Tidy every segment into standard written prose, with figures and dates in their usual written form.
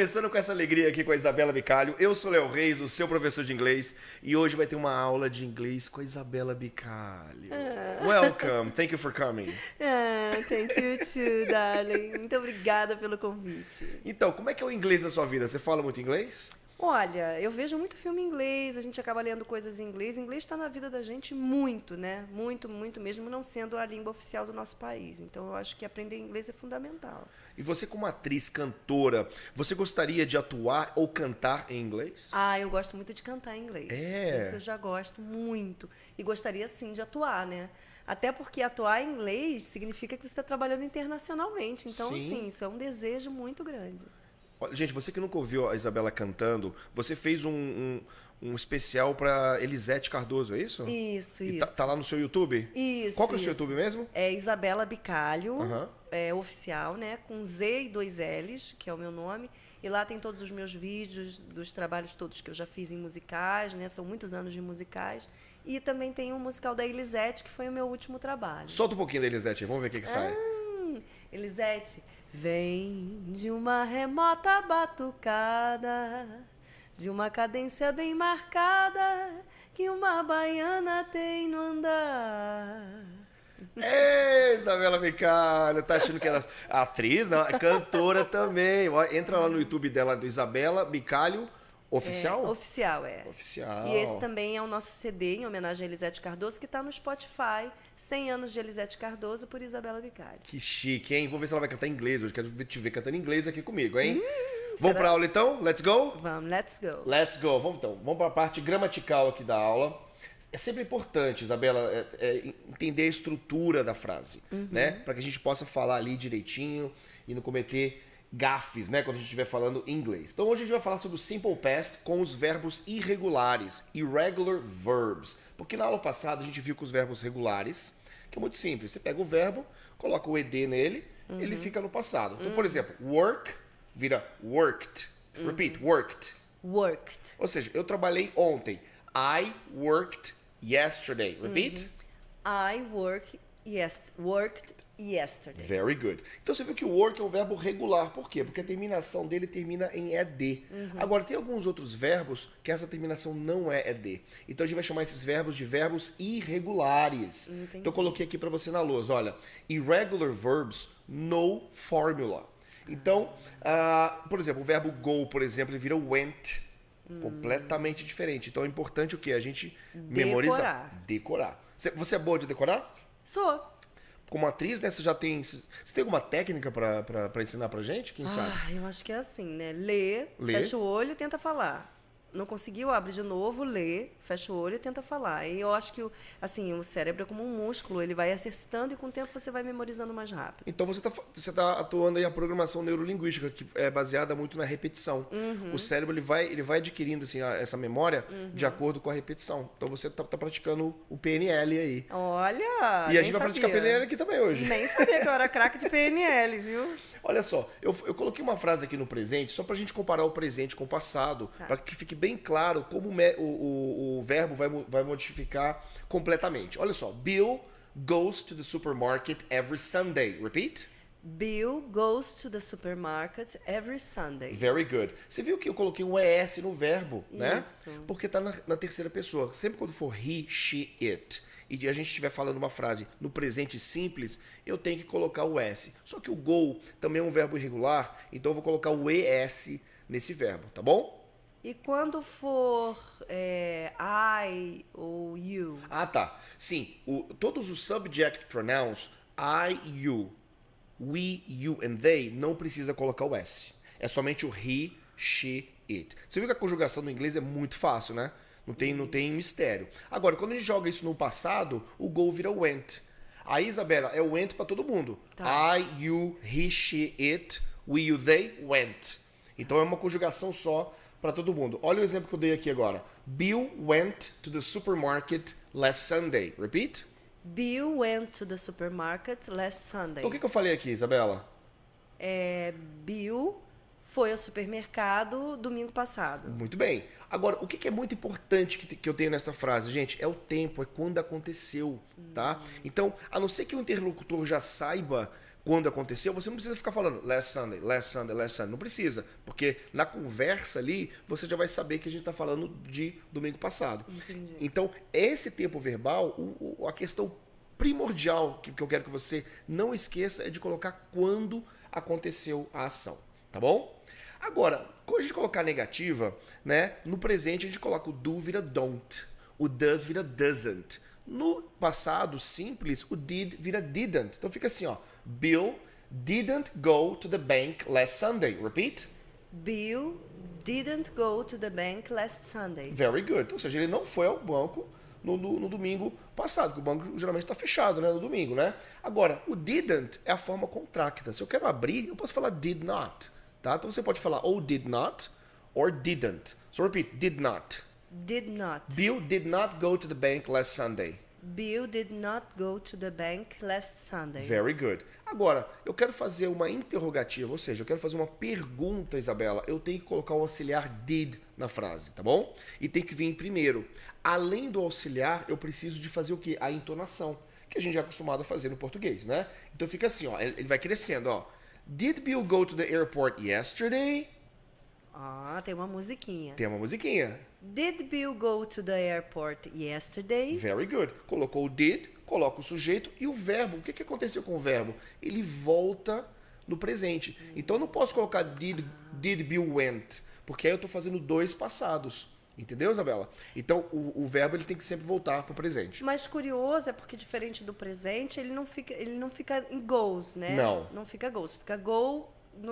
começando com essa alegria aqui com a Isabela Bicalho. Eu sou Léo Reis, o seu professor de inglês, e hoje vai ter uma aula de inglês com a Isabela Bicalho. Welcome, thank you for coming. Thank you too, darling. Muito obrigada pelo convite. Então, como é que é o inglês na sua vida? Você fala muito inglês? Olha, eu vejo muito filme em inglês, a gente acaba lendo coisas em inglês. Inglês está na vida da gente muito, né? Muito, muito mesmo, não sendo a língua oficial do nosso país. Então, eu acho que aprender inglês é fundamental. E você, como atriz, cantora, você gostaria de atuar ou cantar em inglês? Eu gosto muito de cantar em inglês. Isso eu já gosto muito. E gostaria, sim, de atuar, né? Até porque atuar em inglês significa que você está trabalhando internacionalmente. Então, sim, isso é um desejo muito grande. Gente, você que nunca ouviu a Isabela cantando, você fez um especial para Elisete Cardoso, é isso? Isso. Tá lá no seu YouTube? Isso. Qual que é o seu YouTube mesmo? É Isabela Bicalho, é oficial, né? Com Z e 2 L's, que é o meu nome. E lá tem todos os meus vídeos dos trabalhos todos que eu já fiz em musicais, né? São muitos anos de musicais. E também tem um musical da Elisete, que foi o meu último trabalho. Solta um pouquinho da Elisete aí, vamos ver o que sai. Elisete, vem de uma remota batucada, de uma cadência bem marcada, que uma baiana tem no andar. Ei, Isabela Bicalho, tá achando que era atriz? Não, é cantora também. Entra lá no YouTube dela, do Isabela Bicalho. Oficial? Oficial, é. Oficial. E esse também é o nosso CD em homenagem a Elisete Cardoso, que está no Spotify. 100 anos de Elisete Cardoso por Isabela Bicalho. Que chique, hein? Vou ver se ela vai cantar em inglês hoje. Quero te ver cantando em inglês aqui comigo, hein? Vamos pra aula então? Let's go? Vamos, let's go. Let's go. Vamos para a parte gramatical aqui da aula. É sempre importante, Isabela, entender a estrutura da frase, né? Para que a gente possa falar ali direitinho e não cometer gafes, né, quando a gente estiver falando inglês. Então hoje a gente vai falar sobre o simple past com os verbos irregulares, irregular verbs. Porque na aula passada a gente viu que os verbos regulares, que é muito simples, você pega o verbo, coloca o ed nele, ele fica no passado. Então, por exemplo, work vira worked. Repeat, worked. Worked. Ou seja, eu trabalhei ontem. I worked yesterday. Repeat. I worked yesterday. Very good. Então você viu que o work é um verbo regular. Por quê? Porque a terminação dele termina em ed. Agora, tem alguns outros verbos que essa terminação não é ed. Então a gente vai chamar esses verbos de verbos irregulares. Entendi. Então eu coloquei aqui para você na lousa. Olha, irregular verbs, no formula. Então, por exemplo, o verbo go, por exemplo, ele vira went. Completamente diferente. Então é importante o quê? A gente memorizar. Decorar. Você é boa de decorar? Sou. Como atriz, né? Você tem alguma técnica pra ensinar pra gente? Quem sabe? Eu acho que é assim, né? Lê, fecha o olho e tenta falar. Não conseguiu, abre de novo, lê, fecha o olho e tenta falar. E eu acho que o cérebro é como um músculo, ele vai exercitando e com o tempo você vai memorizando mais rápido. Então você tá atuando aí a programação neurolinguística, que é baseada muito na repetição. O cérebro ele vai adquirindo assim, essa memória de acordo com a repetição. Então você tá praticando o PNL aí. Olha! E a gente vai praticar PNL aqui também hoje. Nem sabia que eu era craque de PNL, viu? Olha só, eu coloquei uma frase aqui no presente só pra gente comparar o presente com o passado, para que fique bem claro como o verbo vai modificar completamente. Olha só, Bill goes to the supermarket every Sunday. Repeat. Bill goes to the supermarket every Sunday. Very good. Você viu que eu coloquei um ES no verbo, né? Isso. Porque tá na terceira pessoa. Sempre quando for he, she, it, e a gente estiver falando uma frase no presente simples, eu tenho que colocar o S. Só que o go também é um verbo irregular, então eu vou colocar o ES nesse verbo, tá bom? E quando for I ou you? Tá. Sim, todos os subject pronouns, I, you, we, you and they, não precisa colocar o S. É somente o he, she, it. Você viu que a conjugação no inglês é muito fácil, né? Não tem mistério. Agora, quando a gente joga isso no passado, o go vira went. Aí, Isabela, é o went para todo mundo. Tá. I, you, he, she, it, we, you, they, went. Então é uma conjugação só para todo mundo. Olha o exemplo que eu dei aqui agora. Bill went to the supermarket last Sunday. Repeat. Bill went to the supermarket last Sunday. Então, o que eu falei aqui, Isabela? Bill Foi ao supermercado domingo passado. Muito bem. Agora, o que é muito importante que eu tenho nessa frase, gente? É o tempo, é quando aconteceu, tá? Então, a não ser que o interlocutor já saiba quando aconteceu, você não precisa ficar falando last Sunday, last Sunday, last Sunday. Não precisa, porque na conversa ali, você já vai saber que a gente está falando de domingo passado. Entendi. Então, esse tempo verbal, a questão primordial que eu quero que você não esqueça é de colocar quando aconteceu a ação, tá bom? Agora, quando a gente colocar negativa, né, no presente a gente coloca o do vira don't, o does vira doesn't. No passado simples, o did vira didn't. Então fica assim, ó, Bill didn't go to the bank last Sunday. Repeat. Bill didn't go to the bank last Sunday. Very good. Ou seja, ele não foi ao banco no domingo passado, porque o banco geralmente está fechado, né, no domingo, né? Agora, o didn't é a forma contracta. Se eu quero abrir, eu posso falar did not, tá? Então você pode falar ou did not or didn't. So repeat, did not. Did not. Bill did not go to the bank last Sunday. Bill did not go to the bank last Sunday. Very good. Agora, eu quero fazer uma interrogativa, ou seja, eu quero fazer uma pergunta, Isabela. Eu tenho que colocar o auxiliar did na frase, tá bom? E tem que vir primeiro. Além do auxiliar, eu preciso de fazer o quê? A entonação, que a gente já é acostumado a fazer no português, né? Então fica assim, ó, ele vai crescendo, ó. Did Bill go to the airport yesterday? Ah, tem uma musiquinha. Tem uma musiquinha. Did Bill go to the airport yesterday? Very good. Colocou o did, coloca o sujeito e o verbo. O que aconteceu com o verbo? Ele volta no presente. Então eu não posso colocar did Bill went, porque aí eu estou fazendo dois passados. Entendeu, Isabela? Então o verbo ele tem que sempre voltar para o presente. Mas curioso é porque diferente do presente, ele não fica em goes, né? Não. Não fica goes, fica go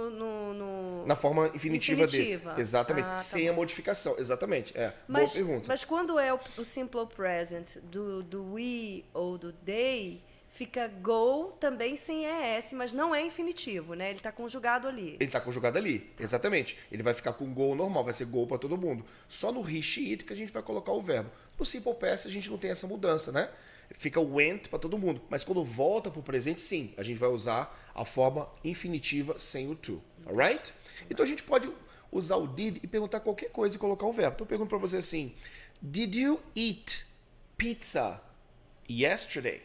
na forma infinitiva dele. Exatamente. Ah, tá sem bom. a modificação. Exatamente. Mas, boa pergunta. Mas quando é o simple present do we ou do they, fica go também sem ES, mas não é infinitivo, né? Ele está conjugado ali. Ele está conjugado ali, exatamente. Ele vai ficar com go normal, vai ser go para todo mundo. Só no he, she, it que a gente vai colocar o verbo. No simple past a gente não tem essa mudança, né? Fica went para todo mundo. Mas quando volta para o presente, sim, a gente vai usar a forma infinitiva sem o to. Alright? Então a gente pode usar o did e perguntar qualquer coisa e colocar o verbo. Então eu pergunto para você assim: Did you eat pizza yesterday?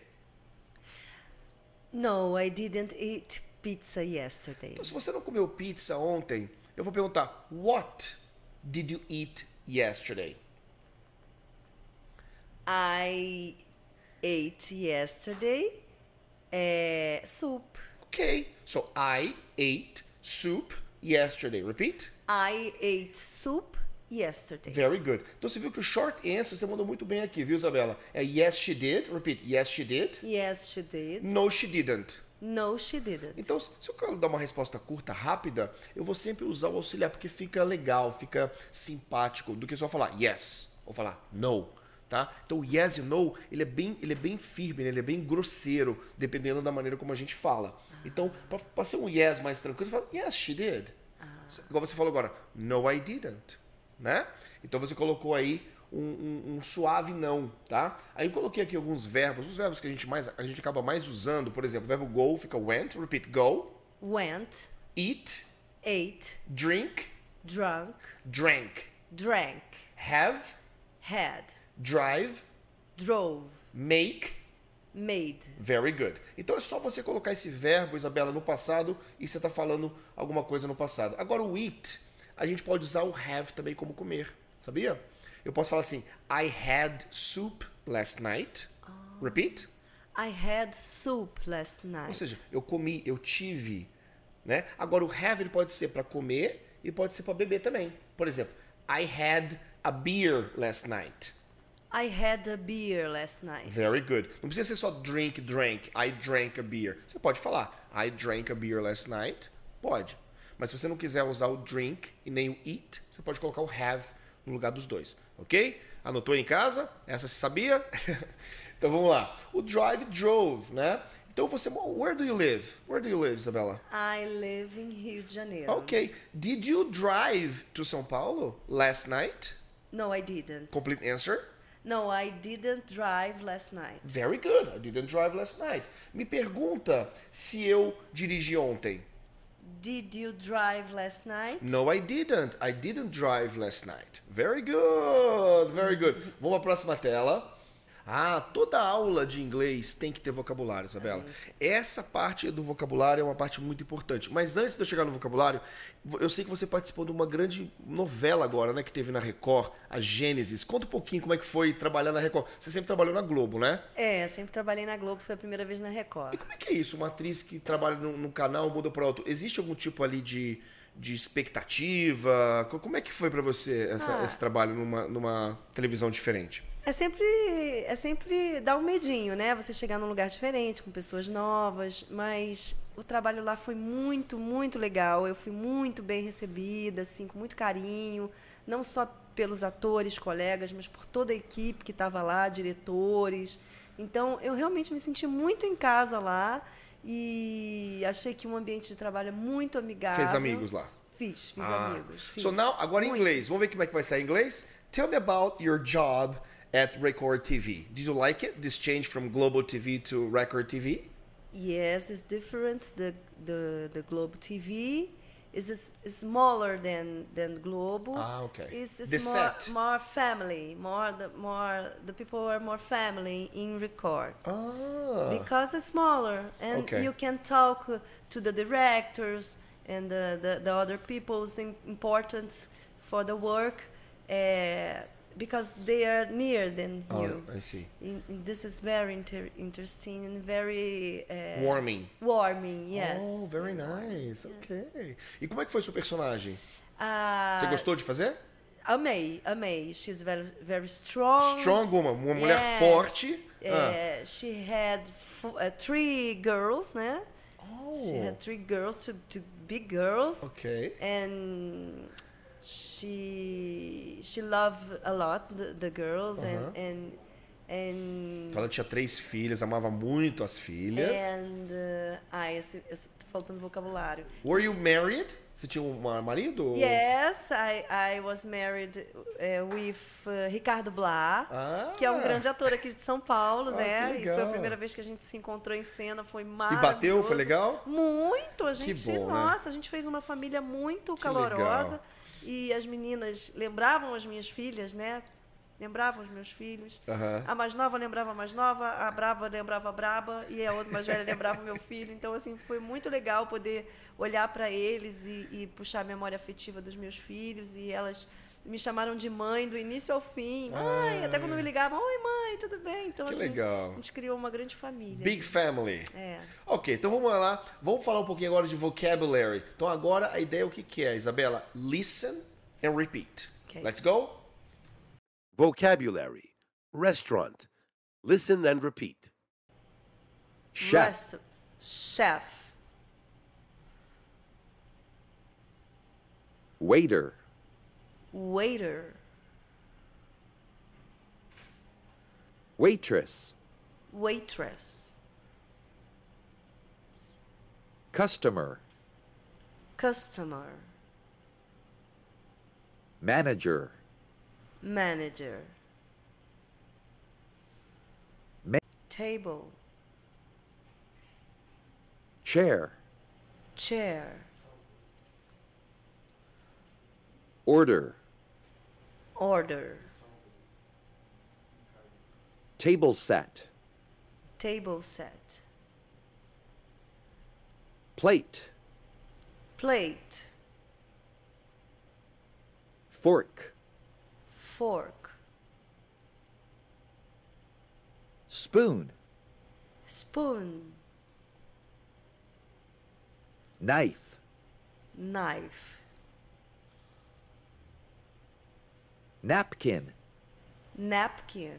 No, I didn't eat pizza yesterday. Então se você não comeu pizza ontem, eu vou perguntar: What did you eat yesterday? I ate yesterday soup. Okay, so I ate soup yesterday. Repeat. I ate soup yesterday. Very good. Então você viu que o short answer você mandou muito bem aqui, viu, Isabela? É yes, she did. Repeat. Yes, she did. Yes, she did. No, she didn't. No, she didn't. Então, se eu quero dar uma resposta curta, rápida, eu vou sempre usar o auxiliar, porque fica legal, fica simpático, do que só falar yes ou falar no. Tá? Então o yes e o no, ele é bem firme, né? Ele é bem grosseiro, dependendo da maneira como a gente fala. Então, para ser um yes mais tranquilo, você fala, yes, she did. Igual você falou agora, no, I didn't. Né? Então você colocou aí um suave não, tá? Aí eu coloquei aqui alguns verbos, os verbos que a gente acaba mais usando, por exemplo, o verbo go fica went, repeat, go. Went. Eat. Ate. Drink. Drunk. Drank. Drank. Have. Had. Drive. Drove. Make. Made. Very good. Então é só você colocar esse verbo, Isabela, no passado e você está falando alguma coisa no passado. Agora o eat, a gente pode usar o have também como comer, sabia? Eu posso falar assim, I had soup last night. Repeat. I had soup last night. Ou seja, eu comi, eu tive, né? Agora o have ele pode ser para comer e pode ser para beber também. Por exemplo, I had a beer last night. I had a beer last night. Very good. Não precisa ser só drink, drank. I drank a beer. Você pode falar I drank a beer last night. Pode. Mas se você não quiser usar o drink e nem o eat, você pode colocar o have no lugar dos dois. Ok? Anotou em casa? Essa você sabia? Então vamos lá. O drive, drove, né? Então você... Where do you live? Where do you live, Isabela? I live in Rio de Janeiro. Ok. Did you drive to São Paulo last night? No, I didn't. Complete answer. No, I didn't drive last night. Very good. I didn't drive last night. Me pergunta se eu dirigi ontem. Did you drive last night? No, I didn't. I didn't drive last night. Very good, very good. Vamos à próxima tela. Ah, toda aula de inglês tem que ter vocabulário, Isabela. Essa parte do vocabulário é uma parte muito importante. Mas antes de eu chegar no vocabulário, eu sei que você participou de uma grande novela agora, né, que teve na Record, a Gênesis. Conta um pouquinho como é que foi trabalhar na Record. Você sempre trabalhou na Globo, né? É, sempre trabalhei na Globo, foi a primeira vez na E Record. como é que é isso? Uma atriz que trabalha no canal muda para outro. Existe algum tipo ali de expectativa? Como é que foi para você esse trabalho numa televisão diferente? É sempre dá um medinho, né? Você chegar num lugar diferente, com pessoas novas, mas o trabalho lá foi muito, muito legal. Eu fui muito bem recebida, assim, com muito carinho, não só pelos atores, colegas, mas por toda a equipe que estava lá, diretores. Então, eu realmente me senti muito em casa lá e achei que um ambiente de trabalho é muito amigável. Fez amigos lá? Fiz amigos. So now, agora em inglês. Vamos ver como é que vai sair em inglês? Tell me about your job at Record TV. Did you like it? This change from Global TV to Record TV? Yes, it's different. The Globo TV is smaller than Globo. Ah, okay. It's The set. more family. The people are more family in Record. Ah. Because it's smaller and Okay. you can talk to the directors and the other people's important for the work. Because they are near than you. I see. This is very interesting and very Warming. warming, yes. Oh, very nice. Ok. E como é que foi seu personagem? Ah, Você gostou de fazer? amei. She's very, very strong. Strong woman, uma mulher Yes. forte. She had 3 girls, né? Oh. She had 3 girls, two big girls. Ok. And she loved a lot the girls and Então ela tinha 3 filhas, amava muito as filhas. esse tá faltando vocabulário. Were you married? Você tinha um marido? Yes, I was married with Ricardo Blá, que é um grande ator aqui de São Paulo, né? E foi a primeira vez que a gente se encontrou em cena, foi maravilhoso. E bateu? Foi legal? Muito, a gente, Que bom, nossa, a gente fez uma família muito Que calorosa. legal. E as meninas lembravam as minhas filhas, né? Lembravam os meus filhos. A mais nova lembrava a mais nova, a braba lembrava a braba e a outra mais velha lembrava o meu filho. Então, assim, foi muito legal poder olhar para eles e puxar a memória afetiva dos meus filhos. E elas me chamaram de mãe do início ao fim. Mãe, até quando me ligavam, oi mãe, tudo bem? Então, Que assim, legal. a gente criou uma grande família. Big family. É. Ok, então vamos lá. Vamos falar um pouquinho agora de vocabulary. Então agora a ideia é o que é, Isabela? Listen and repeat. Okay. Let's go? Vocabulary. Restaurant. Listen and repeat. Chef. Chef. Waiter. Waiter. Waitress. Waitress. Customer. Customer. Manager. Manager. Table. Chair. Chair. Order. Order. Table set. Table set. Plate. Plate. Fork. Fork. Spoon. Spoon. Knife. Knife. Napkin. Napkin.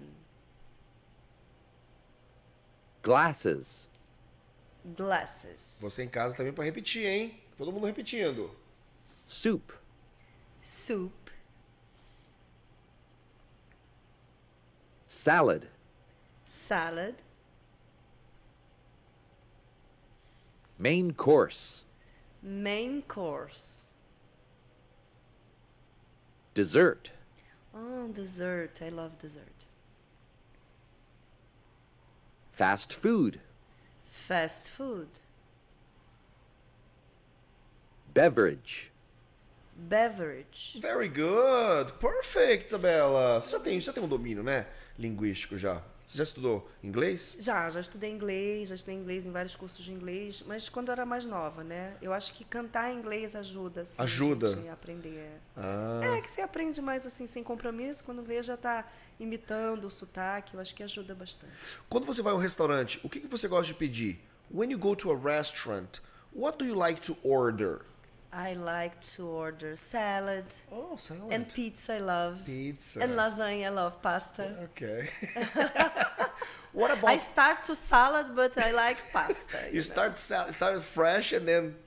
Glasses. Glasses. Você em casa também para repetir, hein? Todo mundo repetindo. Soup. Soup. Salad. Salad. Main course. Main course. Dessert. Oh, dessert. I love dessert. Fast food. Fast food. Beverage. Beverage. Very good. Perfect, Isabela. Você já tem um domínio, né? Linguístico já. Você já estudou inglês? Já estudei inglês em vários cursos de inglês, mas quando eu era mais nova, né? Eu acho que cantar em inglês ajuda, assim, Ajuda? a gente a aprender. Ah. É que você aprende mais assim, sem compromisso, quando vê já tá imitando o sotaque, eu acho que ajuda bastante. Quando você vai a um restaurante, o que você gosta de pedir? When you go to a restaurant, what do you like to order? I like to order salad. Oh, salad. And pizza I love. Pizza. And lasagna I love pasta. Okay. What about... I start to salad, but I like pasta. You start fresh and then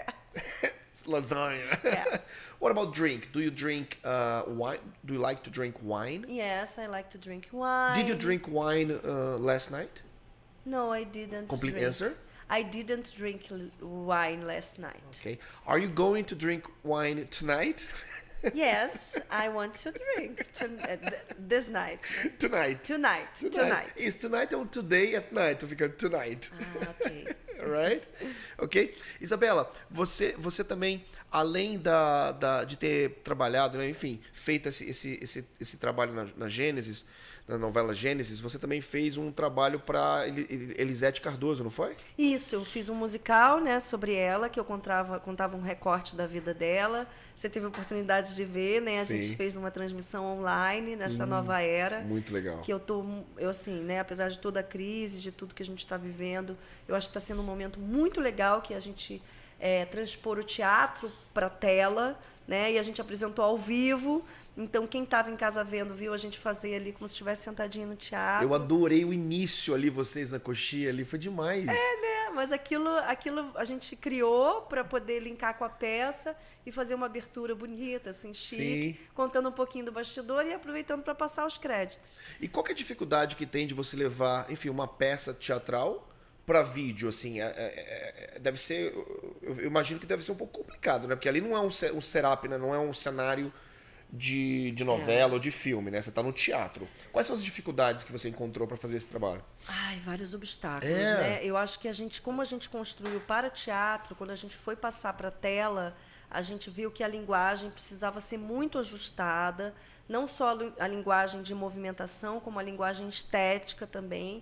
lasagna. Yeah. What about drink? Do you drink wine? Do you like to drink wine? Yes, I like to drink wine. Did you drink wine last night? No, I didn't. Complete drink. answer? I didn't drink wine last night. Okay. Are you going to drink wine tonight? Yes, I want to drink this night. Tonight. Is tonight or today at night? Fica tonight. Ah, ok. Right? Ok? Isabela, você também, além de ter trabalhado, né, enfim, feito esse trabalho na Gênesis, na novela Gênesis, você também fez um trabalho para Elisete Cardoso, não foi? Isso, eu fiz um musical, né, sobre ela, que eu contava um recorte da vida dela. Você teve a oportunidade de ver, né? Sim. A gente fez uma transmissão online nessa nova era. Muito legal. Que eu assim, né, apesar de toda a crise, de tudo que a gente está vivendo, eu acho que está sendo um momento muito legal que a gente transpor o teatro para a tela, né? E a gente apresentou ao vivo. Então, quem estava em casa vendo, viu a gente fazer ali como se estivesse sentadinho no teatro. Eu adorei o início ali, vocês na coxinha ali, foi demais. Né? Mas aquilo a gente criou para poder linkar com a peça e fazer uma abertura bonita, assim, chique, Sim. contando um pouquinho do bastidor e aproveitando para passar os créditos. E qual que é a dificuldade que tem de você levar, enfim, uma peça teatral para vídeo, assim? Deve ser, eu imagino que deve ser um pouco complicado, né? Porque ali não é um setup, né? Não é um cenário de novela ou de filme, né? Você está no teatro. Quais são as dificuldades que você encontrou para fazer esse trabalho? Ai, vários obstáculos, né? Eu acho que como a gente construiu para teatro, quando a gente foi passar para a tela, a gente viu que a linguagem precisava ser muito ajustada, não só a linguagem de movimentação, como a linguagem estética também.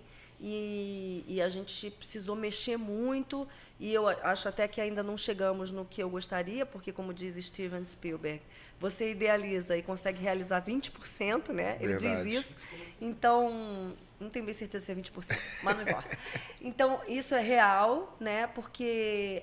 E a gente precisou mexer muito, e eu acho até que ainda não chegamos no que eu gostaria, porque, como diz Steven Spielberg, você idealiza e consegue realizar 20%, né? Ele diz isso. Então, não tenho bem certeza se é 20%, mas não importa. Então, isso é real, né? Porque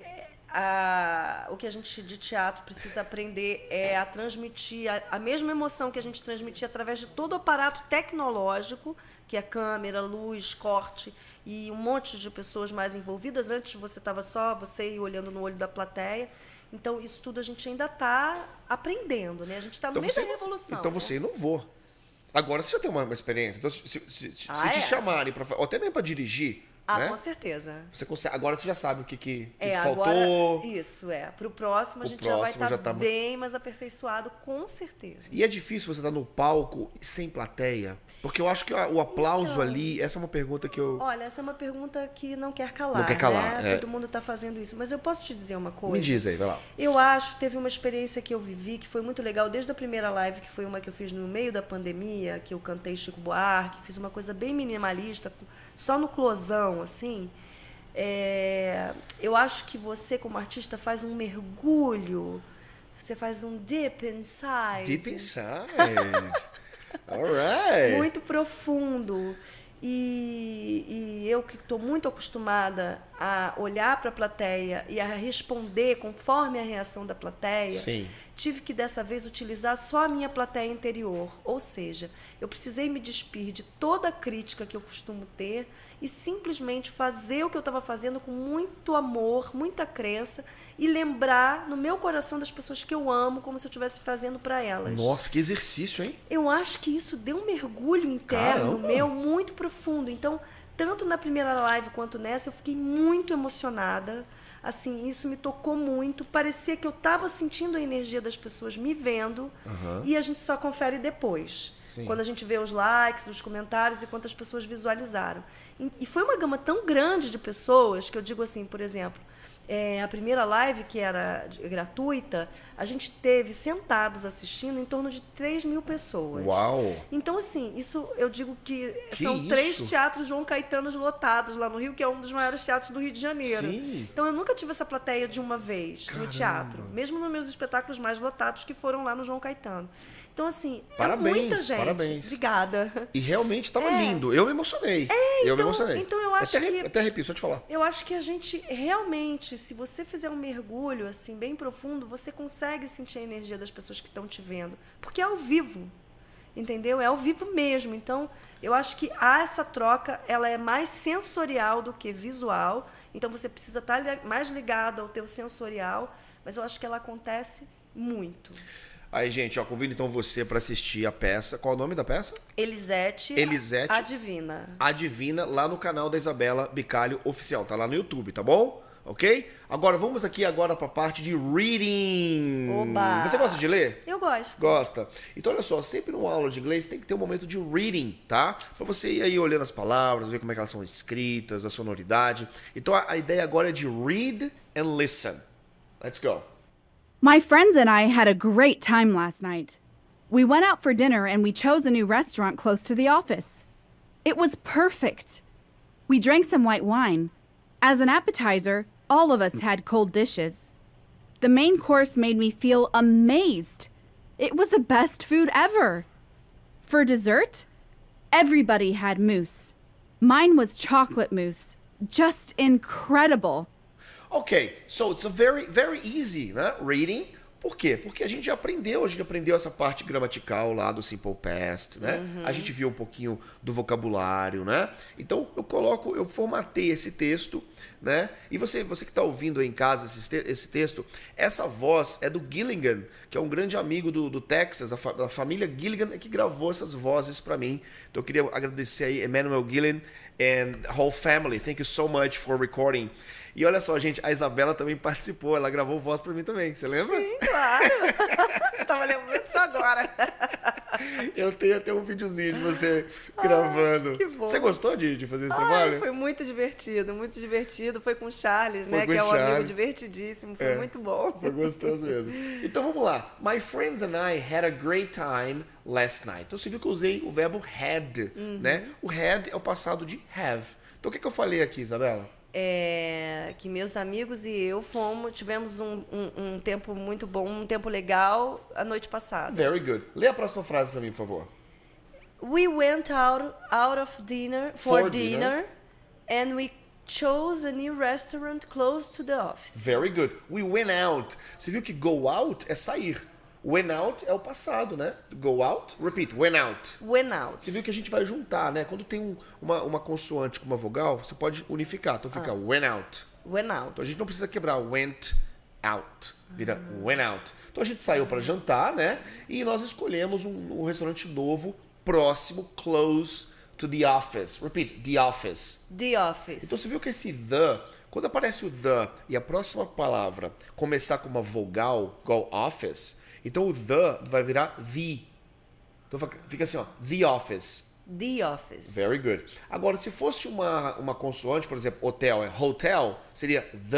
o que a gente de teatro precisa aprender é a transmitir a mesma emoção que a gente transmitia através de todo o aparato tecnológico, que é câmera, luz, corte e um monte de pessoas mais envolvidas. Antes você estava só você olhando no olho da plateia. Então, isso tudo a gente ainda está aprendendo, né? A gente está no meio da revolução. Então, você inovou. Agora você já tem uma experiência. Então, se te chamarem, ou até mesmo para dirigir, né? Com certeza. Você consegue, agora você já sabe o que agora, faltou. Isso, Para o próximo, a gente já vai estar bem mais aperfeiçoado, com certeza. E é difícil você estar no palco sem plateia? Porque eu acho que o aplauso ali, essa é uma pergunta que eu... Olha, essa é uma pergunta que não quer calar. Não quer calar, né? Todo mundo está fazendo isso. Mas eu posso te dizer uma coisa? Me diz aí, vai lá. Eu acho, teve uma experiência que eu vivi que foi muito legal, desde a primeira live, que foi uma que eu fiz no meio da pandemia, que eu cantei Chico Buarque, fiz uma coisa bem minimalista, só no closão, assim. Eu acho que você, como artista, faz um mergulho, você faz um deep inside. Deep inside. All right. Muito profundo. E eu que estou muito acostumada a olhar para a plateia e a responder conforme a reação da plateia, sim, tive que dessa vez utilizar só a minha plateia interior. Ou seja, eu precisei me despir de toda a crítica que eu costumo ter e simplesmente fazer o que eu estava fazendo com muito amor, muita crença e lembrar no meu coração das pessoas que eu amo como se eu estivesse fazendo para elas. Nossa, que exercício, hein? Eu acho que isso deu um mergulho interno meu muito profundo. Então, tanto na primeira live quanto nessa, eu fiquei muito emocionada. Assim, isso me tocou muito. Parecia que eu estava sentindo a energia das pessoas me vendo, e a gente só confere depois. Sim. Quando a gente vê os likes, os comentários e quantas pessoas visualizaram. E foi uma gama tão grande de pessoas que eu digo assim, por exemplo, a primeira live, que era gratuita, a gente teve sentados assistindo em torno de 3.000 pessoas. Uau! Então, assim, isso eu digo que são isso? 3 teatros João Caetanos lotados lá no Rio, que é um dos maiores teatros do Rio de Janeiro. Sim. Então, eu nunca tive essa plateia de uma vez no teatro, mesmo nos meus espetáculos mais lotados que foram lá no João Caetano. Então, assim, Parabéns, é muita gente. parabéns. Obrigada. E realmente estava lindo. Eu me emocionei. Eu me emocionei. Então eu acho que... Até arrepio, só te falar. Eu acho que a gente realmente, se você fizer um mergulho assim bem profundo, você consegue sentir a energia das pessoas que estão te vendo, porque é ao vivo, entendeu? É ao vivo mesmo. Então, eu acho que essa troca, ela é mais sensorial do que visual. Então, você precisa estar mais ligado ao teu sensorial, mas eu acho que ela acontece muito. Aí, gente, ó, convido então você para assistir a peça. Qual é o nome da peça? Elisete Adivina. Adivina, lá no canal da Isabela Bicalho Oficial. Tá lá no YouTube, tá bom? Ok? Agora, vamos aqui agora para a parte de reading. Oba! Você gosta de ler? Eu gosto. Gosta. Então, olha só, sempre numa aula de inglês tem que ter um momento de reading, tá? Para você ir aí olhando as palavras, ver como é que elas são escritas, a sonoridade. Então, a ideia agora é de read and listen. Let's go. My friends and I had a great time last night. We went out for dinner and we chose a new restaurant close to the office. It was perfect. We drank some white wine. As an appetizer, all of us had cold dishes. The main course made me feel amazed. It was the best food ever. For dessert, everybody had mousse. Mine was chocolate mousse. Just incredible. Ok, so it's a very, very easy, né? Reading. Por quê? Porque a gente aprendeu essa parte gramatical lá do Simple Past, né? A gente viu um pouquinho do vocabulário, né? Então eu formatei esse texto, né? E você que está ouvindo aí em casa esse texto, essa voz é do Gilligan, que é um grande amigo do Texas, a família Gilligan é que gravou essas vozes para mim. Então eu queria agradecer aí Emmanuel Gilligan and the whole family. Thank you so much for recording. E olha só, gente, a Isabela também participou, ela gravou voz pra mim também, você lembra? Sim, claro. Eu tava lembrando disso agora. Eu tenho até um videozinho de você gravando. Que bom. Você gostou de fazer esse trabalho? Foi muito divertido, muito divertido. Foi com o Charles, né? Com Que é um amigo Charles. divertidíssimo, foi muito bom. Foi gostoso mesmo. Então vamos lá. My friends and I had a great time last night. Então você viu que eu usei o verbo had, né? O had é o passado de have. Então o que eu falei aqui, Isabela? Que meus amigos e eu tivemos um tempo muito bom, um tempo legal a noite passada. Very good. Lê a próxima frase para mim, por favor. We went out of dinner for dinner and we chose a new restaurant close to the office. Very good. We went out. Você viu que go out é sair. Went out é o passado, né? Go out. Repeat. Went out. Went out. Você viu que a gente vai juntar, né? Quando tem uma consoante com uma vogal, você pode unificar. Então fica went out. Went out. Então a gente não precisa quebrar went out. Vira went out. Então a gente saiu para jantar, né? E nós escolhemos um restaurante novo, próximo, close to the office. Repeat. The office. The office. Então você viu que esse the, quando aparece o the e a próxima palavra começar com uma vogal, igual office, então o the vai virar the. Então fica assim, ó, the office. The office. Very good. Agora, se fosse uma consoante, por exemplo, hotel é hotel, seria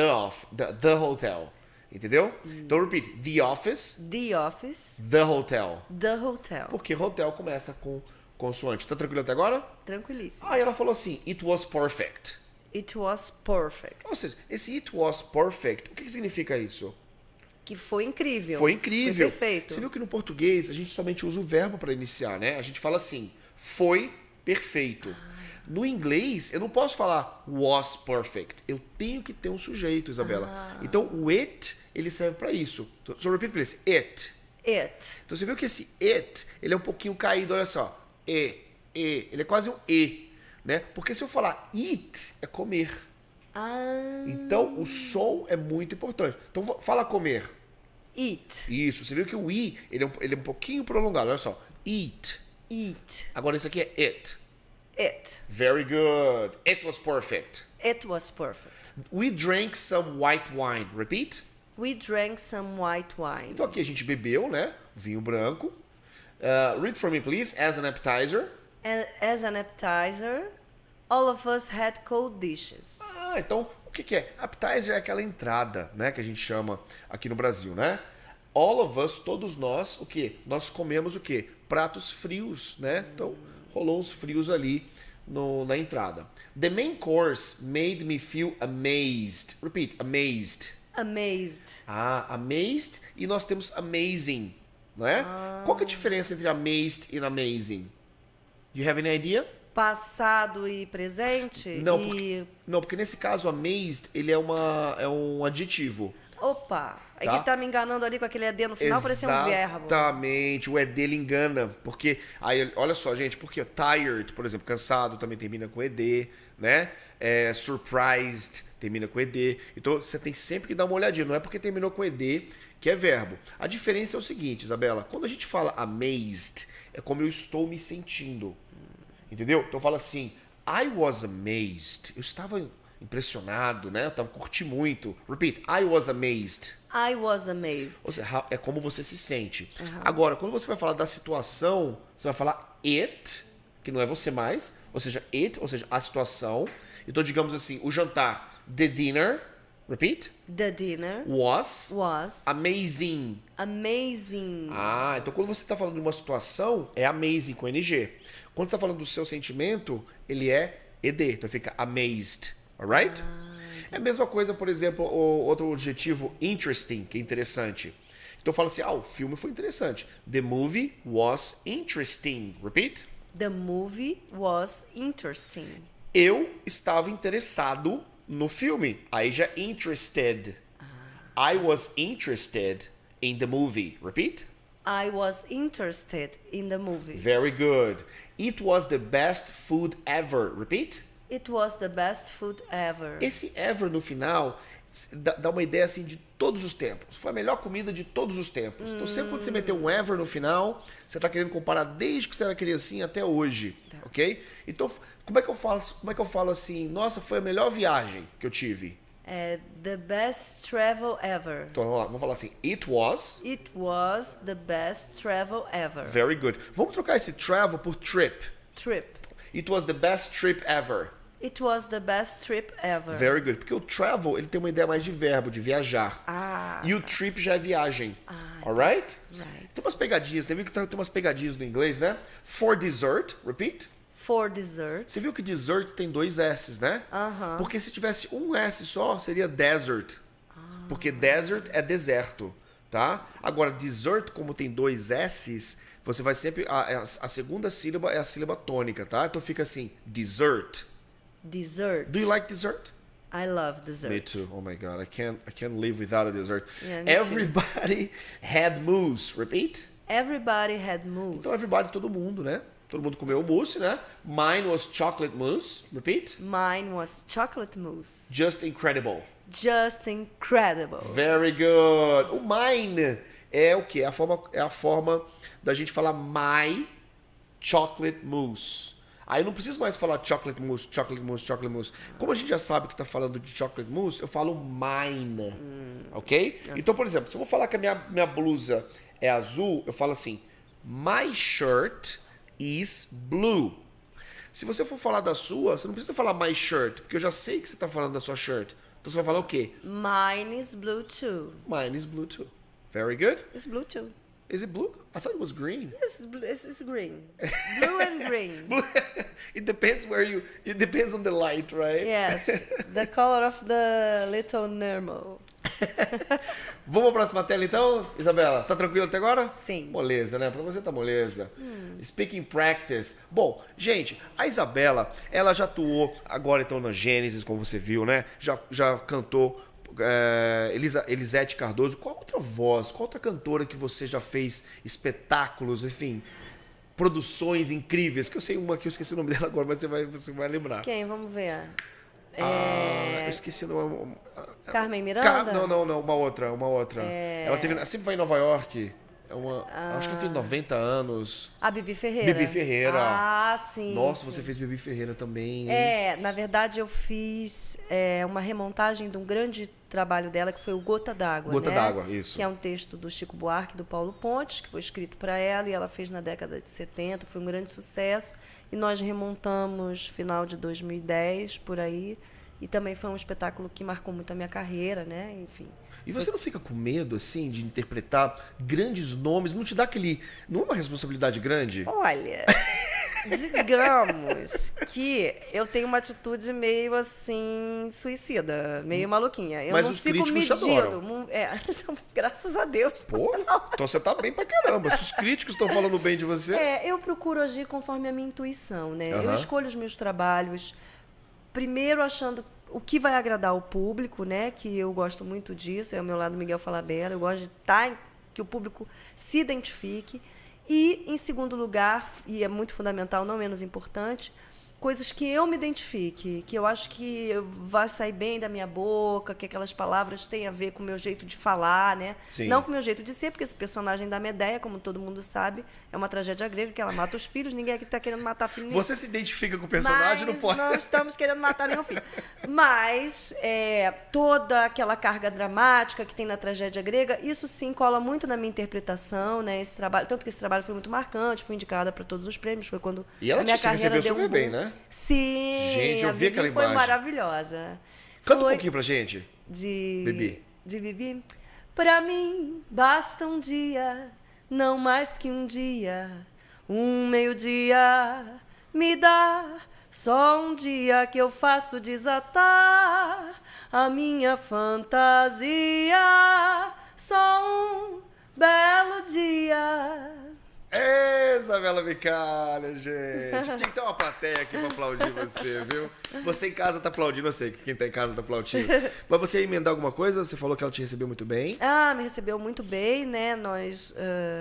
the hotel. Entendeu? Então repeat, the office. The office. The hotel. The hotel. Porque hotel começa com consoante. Tá tranquilo até agora? Tranquilíssimo. Aí ela falou assim, it was perfect. It was perfect. Ou seja, esse it was perfect, o que significa isso? Que foi incrível. Foi incrível. Foi perfeito. Você viu que no português a gente somente usa o verbo para iniciar, né? A gente fala assim, foi perfeito. No inglês, eu não posso falar was perfect. Eu tenho que ter um sujeito, Isabela. Então, o it, ele serve para isso. So, repeat, please. It. It. Então, você viu que esse it, ele é um pouquinho caído, olha só. Ele é quase um e, né? Porque se eu falar eat, é comer. Então, o som é muito importante. Então, fala comer. Eat. Isso. Você viu que o i, ele é um pouquinho prolongado. Olha só. Eat. Eat. Agora, esse aqui é it. It. Very good. It was perfect. It was perfect. We drank some white wine. Repeat. We drank some white wine. Então, aqui a gente bebeu, né? Vinho branco. Read for me, please. As an appetizer. And as an appetizer, all of us had cold dishes. Então, que é? Appetizer é aquela entrada, né, que a gente chama aqui no Brasil, né? All of us, todos nós, o quê? Nós comemos o quê? Pratos frios, né? Então, rolou uns frios ali na entrada. The main course made me feel amazed. Repeat, amazed. Amazed. Ah, amazed e nós temos amazing, não é? Qual que é a diferença entre amazed e amazing? You have any idea? Passado e presente? Não, porque nesse caso, amazed, ele é um adjetivo. Opa, é Tá? que tá me enganando ali com aquele ED no final, parecia um verbo. Exatamente, o ED ele engana, porque, aí, olha só, gente, porque tired, por exemplo, cansado também termina com ED, né? Surprised termina com ED, então você tem sempre que dar uma olhadinha, não é porque terminou com ED que é verbo. A diferença é o seguinte, Isabela, quando a gente fala amazed, é como eu estou me sentindo, entendeu? Então fala assim, I was amazed, eu estava impressionado, né? Eu curti muito. Repeat, I was amazed. I was amazed. Ou seja, é como você se sente. Agora, quando você vai falar da situação, você vai falar it, que não é você mais, ou seja, a situação. Então, digamos assim, o jantar, the dinner, repeat, The dinner was amazing. Então quando você está falando de uma situação, é amazing com NG. Quando você está falando do seu sentimento, ele é ED, então fica amazed. Alright? É a mesma coisa, por exemplo, o outro adjetivo, interesting, que é interessante. Então fala assim, o filme foi interessante. The movie was interesting. Repeat. The movie was interesting. Eu estava interessado no filme. Aí já interested. I was interested in the movie. Repeat. I was interested in the movie. Very good. It was the best food ever. Repeat. It was the best food ever. Esse ever no final dá uma ideia assim de todos os tempos. Foi a melhor comida de todos os tempos. Então sempre quando você meter um ever no final, você está querendo comparar desde que você era criancinha até hoje, ok? Então como é que eu falo assim? Nossa, foi a melhor viagem que eu tive. The best travel ever. Então vamos falar assim. It was the best travel ever. Very good. Vamos trocar esse travel por trip. Trip. It was the best trip ever. It was the best trip ever. Very good. Porque o travel, ele tem uma ideia mais de verbo, de viajar. E o trip já é viagem. Alright? Right. Tem umas pegadinhas. Você viu que tem umas pegadinhas no inglês, né? For dessert, repeat. For dessert. Você viu que dessert tem 2 S's, né? Porque se tivesse um S só, seria desert. Porque desert é deserto, tá? Agora, dessert, como tem 2 S's, você vai sempre... A segunda sílaba é a sílaba tônica, tá? Então fica assim, dessert. Dessert. Do you like dessert? I love dessert. Me too. Oh my God, I can't live without a dessert. Yeah, me Everybody had mousse. Repeat. Everybody had mousse. Então, everybody, todo mundo, né? Todo mundo comeu mousse, né? Mine was chocolate mousse. Repeat. Mine was chocolate mousse. Just incredible. Just incredible. Very good. O mine é o quê? É a forma da gente falar my chocolate mousse. Aí eu não preciso mais falar chocolate mousse, chocolate mousse, chocolate mousse. Como a gente já sabe que está falando de chocolate mousse, eu falo mine. Ok? Então, por exemplo, se eu vou falar que a minha blusa é azul, eu falo assim, my shirt is blue. Se você for falar da sua, você não precisa falar my shirt, porque eu já sei que você está falando da sua shirt. Então você vai falar o quê? Mine is blue too. Mine is blue too. Very good. It's blue too. Is it blue? I thought it was green. It's green. Blue and green. It depends on the light, right? Yes. The color of the little Nemo. Vamos para a próxima tela então, Isabela? Tá tranquilo até agora? Sim. Moleza, né? Pra você tá moleza. Speaking practice. Bom, gente, a Isabela, ela já atuou agora então na Gênesis, como você viu, né? Já cantou Elisete Cardoso. Qual outra voz, qual outra cantora que você já fez espetáculos, enfim, produções incríveis? Que eu sei uma que eu esqueci o nome dela agora, mas você vai lembrar. Quem? Vamos ver. Eu esqueci o nome. Carmen Miranda? Não, uma outra. Ela sempre vai em Nova York. Acho que fez 90 anos. A Bibi Ferreira. Bibi Ferreira. Ah, sim. Nossa, sim. você fez Bibi Ferreira também. Hein? Na verdade eu fiz uma remontagem de um grande trabalho dela, que foi o Gota d'Água. Gota d'Água, isso. Que é um texto do Chico Buarque e do Paulo Pontes, que foi escrito para ela, e ela fez na década de 70, foi um grande sucesso. E nós remontamos final de 2010, por aí, E também foi um espetáculo que marcou muito a minha carreira, né? Enfim. E você não fica com medo, assim, de interpretar grandes nomes? Não te dá aquele... Não é uma responsabilidade grande? Olha, digamos que eu tenho uma atitude meio assim, suicida, meio maluquinha. Eu Mas não os fico críticos te adoram. Graças a Deus. Pô, então você tá bem pra caramba. Se os críticos estão falando bem de você... Eu procuro agir conforme a minha intuição, né? Aham. Eu escolho os meus trabalhos, primeiro achando o que vai agradar o público, né? Que eu gosto muito disso, é o meu lado Miguel Falabella, eu gosto de que o público se identifique. E, em segundo lugar, e é muito fundamental, não menos importante, coisas que eu me identifique, que eu acho que vai sair bem da minha boca, que aquelas palavras têm a ver com o meu jeito de falar, né? Sim. Não com o meu jeito de ser, porque esse personagem da Medeia, como todo mundo sabe, é uma tragédia grega, que ela mata os filhos, ninguém aqui está querendo matar filho nenhum. Você se identifica com o personagem, não pode... não estamos querendo matar nenhum filho. Mas toda aquela carga dramática que tem na tragédia grega, isso sim cola muito na minha interpretação, né? Esse trabalho, tanto que esse trabalho foi muito marcante, fui indicada para todos os prêmios, foi quando E ela a minha te carreira recebeu deu super um bem, boom. né? Sim. Gente, eu vi aquela Foi imagem. maravilhosa. Canta um Foi pouquinho pra gente. Bibi. De Bibi. Pra mim, basta um dia, não mais que um dia. Um meio-dia me dá só um dia que eu faço desatar a minha fantasia. Só um belo dia. Isabela Micalha, gente. Tinha que ter uma plateia aqui pra aplaudir você, viu? Você em casa tá aplaudindo, eu sei que quem tá em casa tá aplaudindo. Mas você ia emendar alguma coisa? Você falou que ela te recebeu muito bem. Me recebeu muito bem, né? Nós,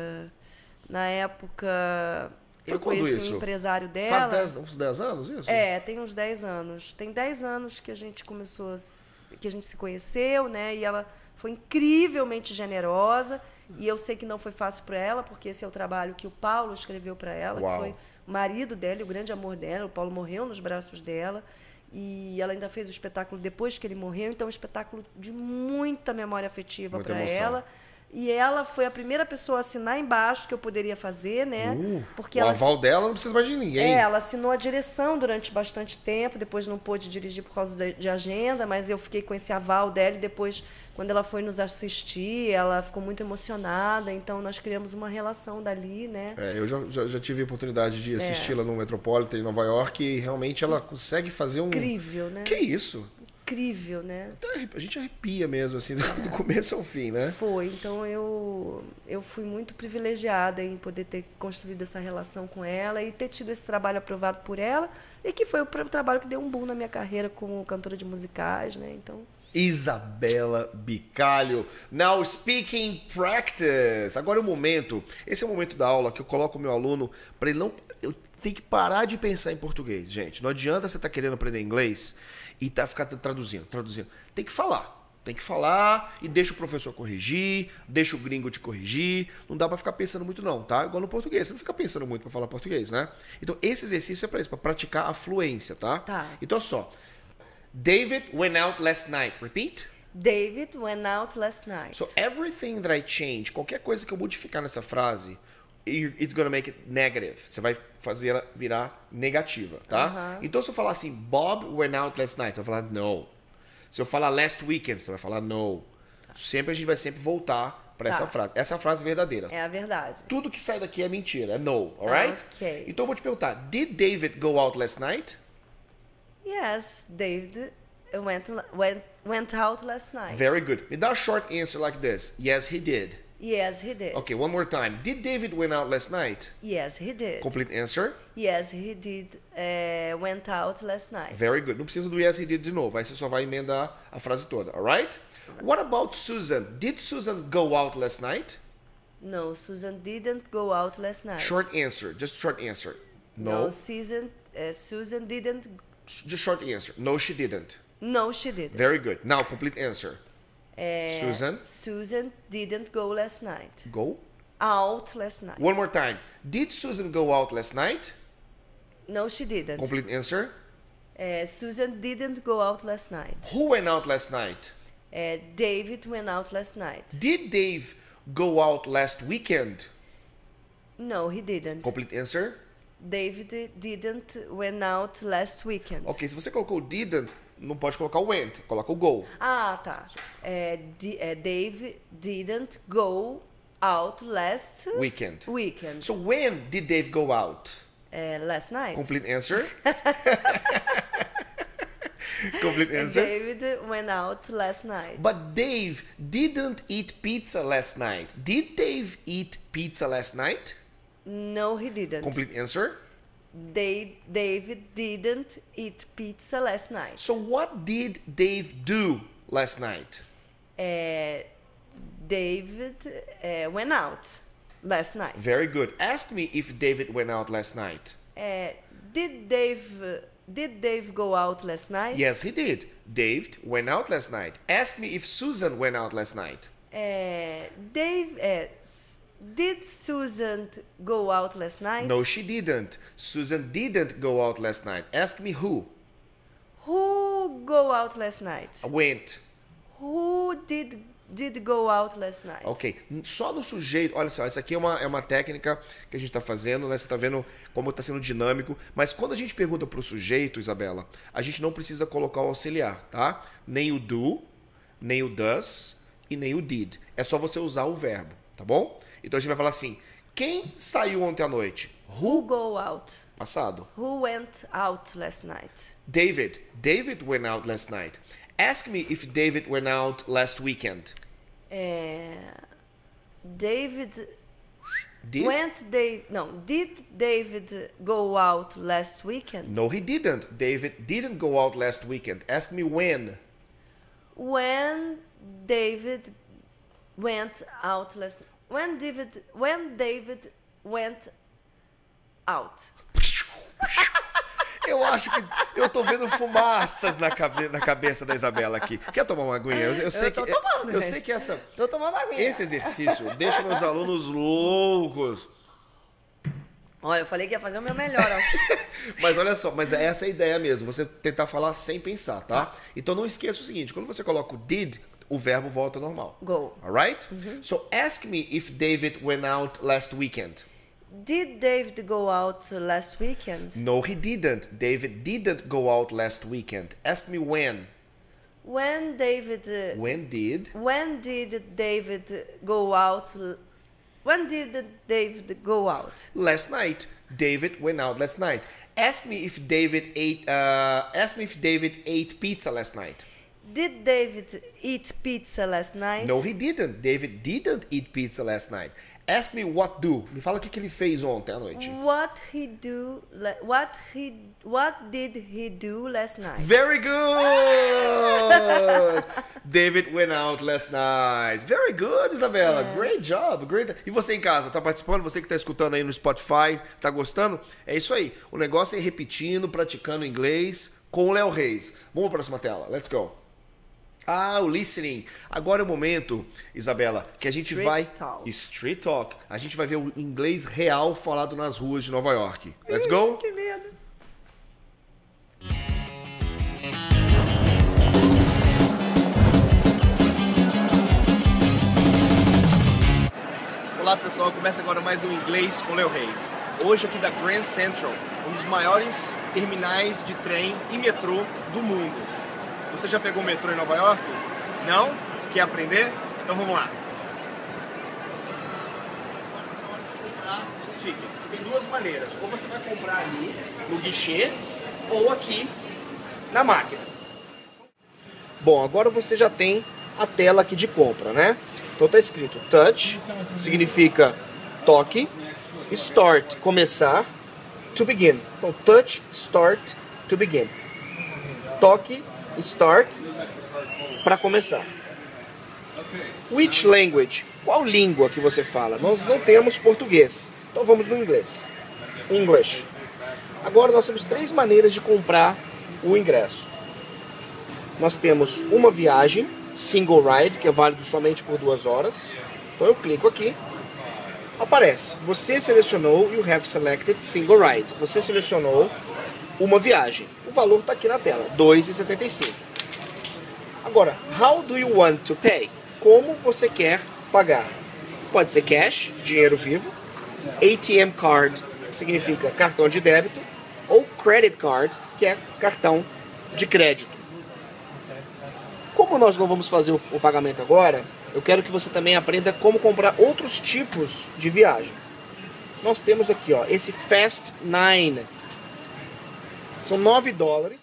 na época, Foi eu quando conheci isso? um empresário dela. Faz uns 10 anos isso? Tem uns 10 anos. Tem 10 anos que a gente que a gente se conheceu, né? E ela foi incrivelmente generosa. E eu sei que não foi fácil para ela, porque esse é o trabalho que o Paulo escreveu para ela, Uau. que foi o marido dela, o grande amor dela. O Paulo morreu nos braços dela. E ela ainda fez o espetáculo depois que ele morreu. Então, um espetáculo de muita memória afetiva para ela. E ela foi a primeira pessoa a assinar embaixo que eu poderia fazer, né? Porque o aval dela não precisa mais de ninguém. ela assinou a direção durante bastante tempo, depois não pôde dirigir por causa de agenda, mas eu fiquei com esse aval dela e depois, quando ela foi nos assistir, ela ficou muito emocionada, então nós criamos uma relação dali, né? Eu já tive a oportunidade de assisti-la no Metropolitan em Nova York e realmente ela consegue fazer um... Incrível, né? Que isso? Incrível, né? Então, a gente arrepia mesmo, assim, do começo ao fim, né? Foi, então eu fui muito privilegiada em poder ter construído essa relação com ela e ter tido esse trabalho aprovado por ela e que foi o trabalho que deu um boom na minha carreira como cantora de musicais, né? Então... Isabela Bicalho. Now speaking practice. Agora é o momento. Esse é o momento da aula que eu coloco o meu aluno para ele não... Tem que parar de pensar em português, gente. Não adianta você estar querendo aprender inglês e ficar traduzindo. Tem que falar e deixa o professor corrigir, deixa o gringo te corrigir. Não dá pra ficar pensando muito não, tá? Igual no português. Você não fica pensando muito pra falar português, né? Então esse exercício é pra isso, pra praticar a fluência, tá? Tá. Então só. David went out last night. Repeat. David went out last night. So everything that I change, qualquer coisa que eu modificar nessa frase, it's gonna make it negative. Você vai fazer ela virar negativa, tá? Então se eu falar assim, Bob went out last night, você vai falar no. Se eu falar last weekend, você vai falar no. Sempre a gente vai sempre voltar para essa frase. Essa é a frase verdadeira. É a verdade. Tudo que sai daqui é mentira, é no, alright? Ok. Então eu vou te perguntar, did David go out last night? Yes, David went out last night. Very good. Me dá a short answer like this. Yes, he did. Yes, he did. Okay, one more time. Did David went out last night? Yes, he did. Complete answer. Yes, he did. Went out last night. Very good. Não precisa do yes, he did de novo. Aí você só vai emendar a frase toda, alright? What about Susan? Did Susan go out last night? No, Susan didn't go out last night. Short answer. Just short answer. No. Susan didn't. Just short answer. No, she didn't. No, she didn't. Very good. Now, complete answer. Susan didn't go last night. Go. Out last night. One more time. Did Susan go out last night? No, she didn't. Complete answer. Susan didn't go out last night. Who went out last night? David went out last night. Did Dave go out last weekend? No, he didn't. Complete answer. David didn't went out last weekend. Ok, se você colocou didn't, não pode colocar o went, coloca o go. Ah, tá. Dave didn't go out last Weekend. weekend. So when did Dave go out? Last night. Complete answer. Complete answer. David went out last night. But Dave didn't eat pizza last night. Did Dave eat pizza last night? No, he didn't. Complete answer. David didn't eat pizza last night. So what did Dave do last night? David went out last night. Very good. Ask me if David went out last night. Did Dave go out last night? Yes, he did. Dave went out last night. Ask me if Susan went out last night. Did Susan go out last night? No, she didn't. Susan didn't go out last night. Ask me who. Who go out last night? Went. Who did go out last night? Ok. Só no sujeito. Olha só, essa aqui é uma técnica que a gente está fazendo, né? Você está vendo como está sendo dinâmico. Mas quando a gente pergunta para o sujeito, Isabela, a gente não precisa colocar o auxiliar, tá? Nem o do, nem o does e nem o did. É só você usar o verbo, tá bom? Então a gente vai falar assim: quem saiu ontem à noite? Who go out? Passado. Who went out last night? David. David went out last night. Ask me if David went out last weekend. David Did? Did David go out last weekend? No, he didn't. David didn't go out last weekend. Ask me when. When David went out last when David went out. Eu acho que eu tô vendo fumaças na cabeça da Isabela aqui. Quer tomar uma aguinha? Eu sei tô que tomando, eu gente. sei que Tô tomando aguinha. esse exercício deixa meus alunos loucos. Olha, eu falei que ia fazer o meu melhor, ó. Mas olha só, mas essa é a ideia mesmo, você tentar falar sem pensar, tá? Então não esqueça o seguinte, quando você coloca o did, o verbo volta ao normal. Go. Alright? So ask me if David went out last weekend. Did David go out last weekend? No, he didn't. David didn't go out last weekend. Ask me when. When did David go out? When did David go out? Last night. David went out last night. Ask me if David ate pizza last night. Did David eat pizza last night? No, he didn't. David didn't eat pizza last night. Ask me what do. Me fala o que ele fez ontem à noite. What did he do last night? Very good! David went out last night. Very good, Isabela. Yes. Great job. Great. E você em casa, tá participando? Você que tá escutando aí no Spotify, tá gostando? É isso aí. O negócio é ir repetindo, praticando inglês com o Léo Reis. Vamos para a próxima tela. Let's go. Ah, o listening. Agora é o momento, Isabela, que a gente vai... Street Talk. A gente vai ver o inglês real falado nas ruas de Nova York. Let's go? Que medo. Olá pessoal, começa agora mais um Inglês com Léo Reis. Hoje aqui da Grand Central, um dos maiores terminais de trem e metrô do mundo. Você já pegou o metrô em Nova York? Não? Quer aprender? Então vamos lá. Ticket. Você tem duas maneiras. Ou você vai comprar ali no guichê ou aqui na máquina. Bom, agora você já tem a tela aqui de compra, né? Então tá escrito touch, significa toque, start, começar, to begin. Então touch, start, to begin. Toque, start, para começar. Which language? Qual língua que você fala? Nós não temos português, então vamos no inglês. English. Agora nós temos três maneiras de comprar o ingresso. Nós temos uma viagem, single ride, que é válido somente por 2 horas. Então eu clico aqui, aparece, você selecionou, you have selected single ride. Você selecionou uma viagem. O valor está aqui na tela, R$2,75. Agora, how do you want to pay? Como você quer pagar? Pode ser cash, dinheiro vivo, ATM card, que significa cartão de débito, ou credit card, que é cartão de crédito. Como nós não vamos fazer o pagamento agora, eu quero que você também aprenda como comprar outros tipos de viagem. Nós temos aqui, ó, esse Fast 9. São $9.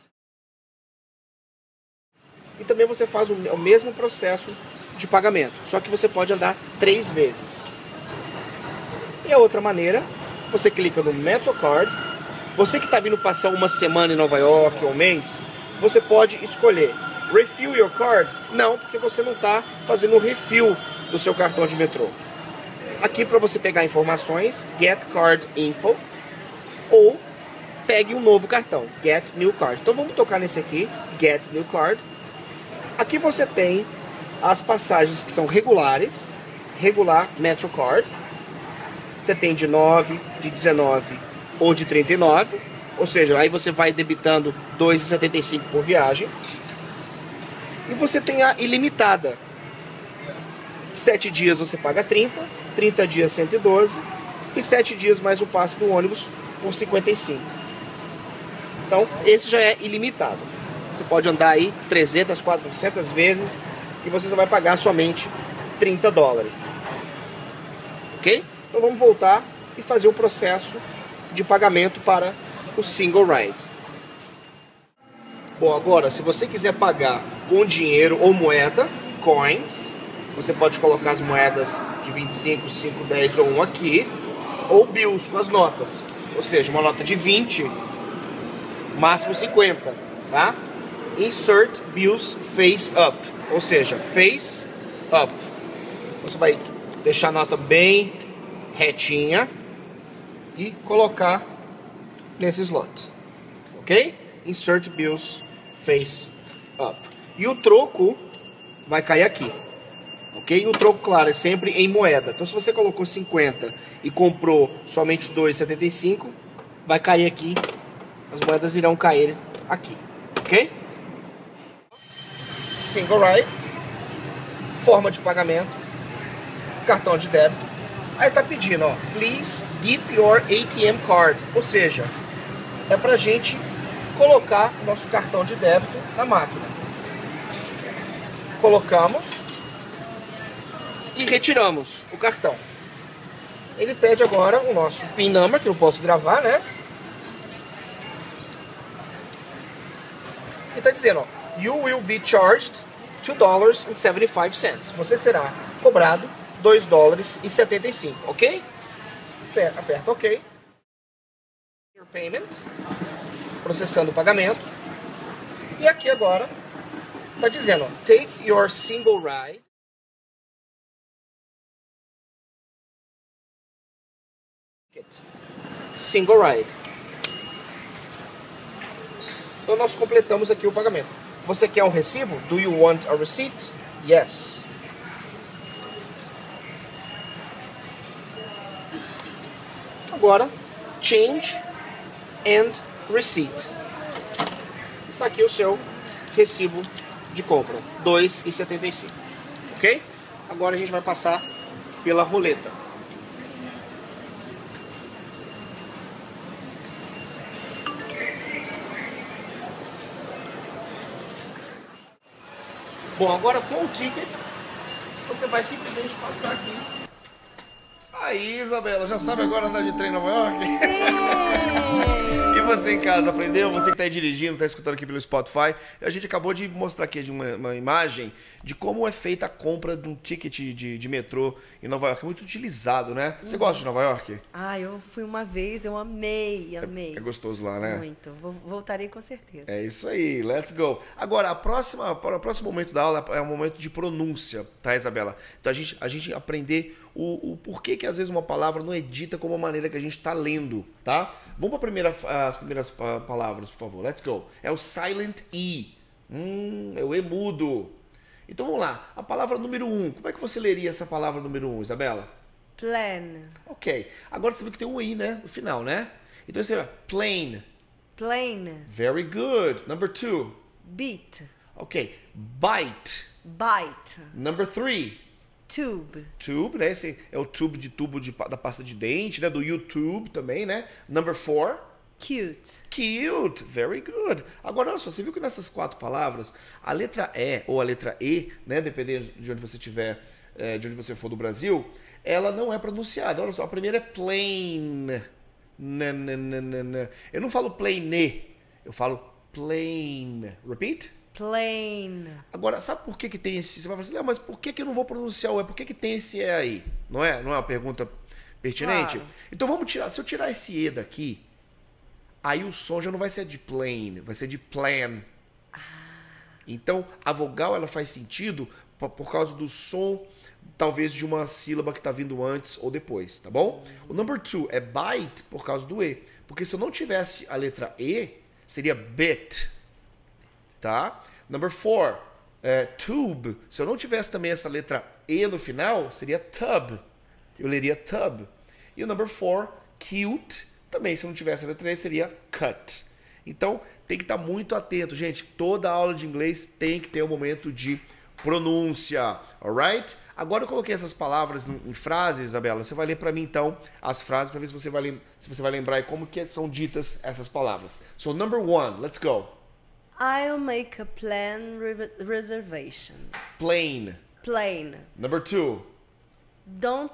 E também você faz o mesmo processo de pagamento, só que você pode andar 3 vezes. E a outra maneira, você clica no MetroCard. Você que está vindo passar uma semana em Nova York ou um mês, você pode escolher Refill Your Card? Não, porque você não está fazendo o refill do seu cartão de metrô. Aqui para você pegar informações, Get Card Info, ou pegue um novo cartão, Get New Card. Então vamos tocar nesse aqui, Get New Card. Aqui você tem as passagens que são regulares, regular MetroCard. Você tem de 9, de 19 ou de 39, ou seja, aí você vai debitando $2,75 por viagem. E você tem a ilimitada. 7 dias você paga 30 dias 112 e 7 dias mais o passe do ônibus por 55. Então, esse já é ilimitado. Você pode andar aí 300, 400 vezes que você só vai pagar somente $30. Ok? Então vamos voltar e fazer o processo de pagamento para o Single Ride. Bom, agora, se você quiser pagar com dinheiro ou moeda, coins, você pode colocar as moedas de 25, 5, 10 ou 1 aqui, ou bills com as notas, ou seja, uma nota de 20, máximo 50, tá? Insert bills face up, ou seja, face up. Você vai deixar a nota bem retinha e colocar nesse slot, ok? Insert bills face up. E o troco vai cair aqui, ok? E o troco, claro, é sempre em moeda. Então, se você colocou 50 e comprou somente $2,75, vai cair aqui. As moedas irão cair aqui, ok? Single Ride, forma de pagamento, cartão de débito. Aí tá pedindo, ó, please dip your ATM card, ou seja, é pra gente colocar nosso cartão de débito na máquina. Colocamos e retiramos o cartão. Ele pede agora o nosso PIN number, que eu posso gravar, né? E tá dizendo, ó, you will be charged $2.75. Você será cobrado $2,75, ok? Aperta OK. Your payment. Processando o pagamento. E aqui agora está dizendo, ó, take your single ride. Single ride. Então nós completamos aqui o pagamento. Você quer um recibo? Do you want a receipt? Yes. Agora, change and receipt. Está aqui o seu recibo de compra, $2,75, ok? Agora a gente vai passar pela roleta. Bom, agora com o ticket, você vai simplesmente passar aqui. Aí, Isabela, já sabe agora andar de trem em Nova York? E você em casa, aprendeu? Você que está aí dirigindo, está escutando aqui pelo Spotify. A gente acabou de mostrar aqui uma imagem de como é feita a compra de um ticket de metrô em Nova York. É muito utilizado, né? Você gosta de Nova York? Ah, eu fui uma vez, eu amei. É gostoso lá, né? Muito. Voltarei com certeza. É isso aí, let's go. Agora, para o próximo momento da aula é um momento de pronúncia, tá, Isabela? Então a gente aprender o porquê que às vezes uma palavra não é dita como a maneira que a gente está lendo, tá? Vamos para as primeiras palavras, por favor. Let's go. É o silent E. É o E mudo. Então vamos lá. A palavra número 1. Como é que você leria essa palavra número 1, Isabela? Plan. Ok. Agora você viu que tem um I, né? No final, né? Então seria plane. Plane. Very good. Number 2. Beat. Ok. Bite. Bite. Number 3. Tube. Tube, né? Esse é o tubo da pasta de dente, né? Do YouTube também, né? Number 4. Cute. Cute, very good. Agora, olha só, você viu que nessas 4 palavras, a letra E ou a letra E, né, dependendo de onde você estiver, de onde você for do Brasil, ela não é pronunciada. Olha só, a primeira é plain. Eu não falo plain, eu falo plain. Repeat? Plain. Agora, sabe por que tem esse... Você vai falar assim, mas por que eu não vou pronunciar o E? Por que tem esse E aí? Não é uma pergunta pertinente? Claro. Então vamos tirar... Se eu tirar esse E daqui, aí o som já não vai ser de plain, vai ser de plan. Então, a vogal ela faz sentido por causa do som, talvez de uma sílaba que está vindo antes ou depois, tá bom? O number 2 é bite por causa do E. Porque se eu não tivesse a letra E, seria bit. Tá? Number 4, tube. Se eu não tivesse também essa letra E no final, seria tub. Eu leria tub. E o number 4, cute, também se eu não tivesse a letra E, seria cut. Então, tem que estar muito atento, gente. Toda aula de inglês tem que ter um momento de pronúncia, alright? Agora eu coloquei essas palavras em frases, Isabela. Você vai ler para mim, então, as frases, para ver se você vai lembrar como que são ditas essas palavras. So, number 1, let's go. I'll make a plan reservation. Plain. Plain. Number 2. Don't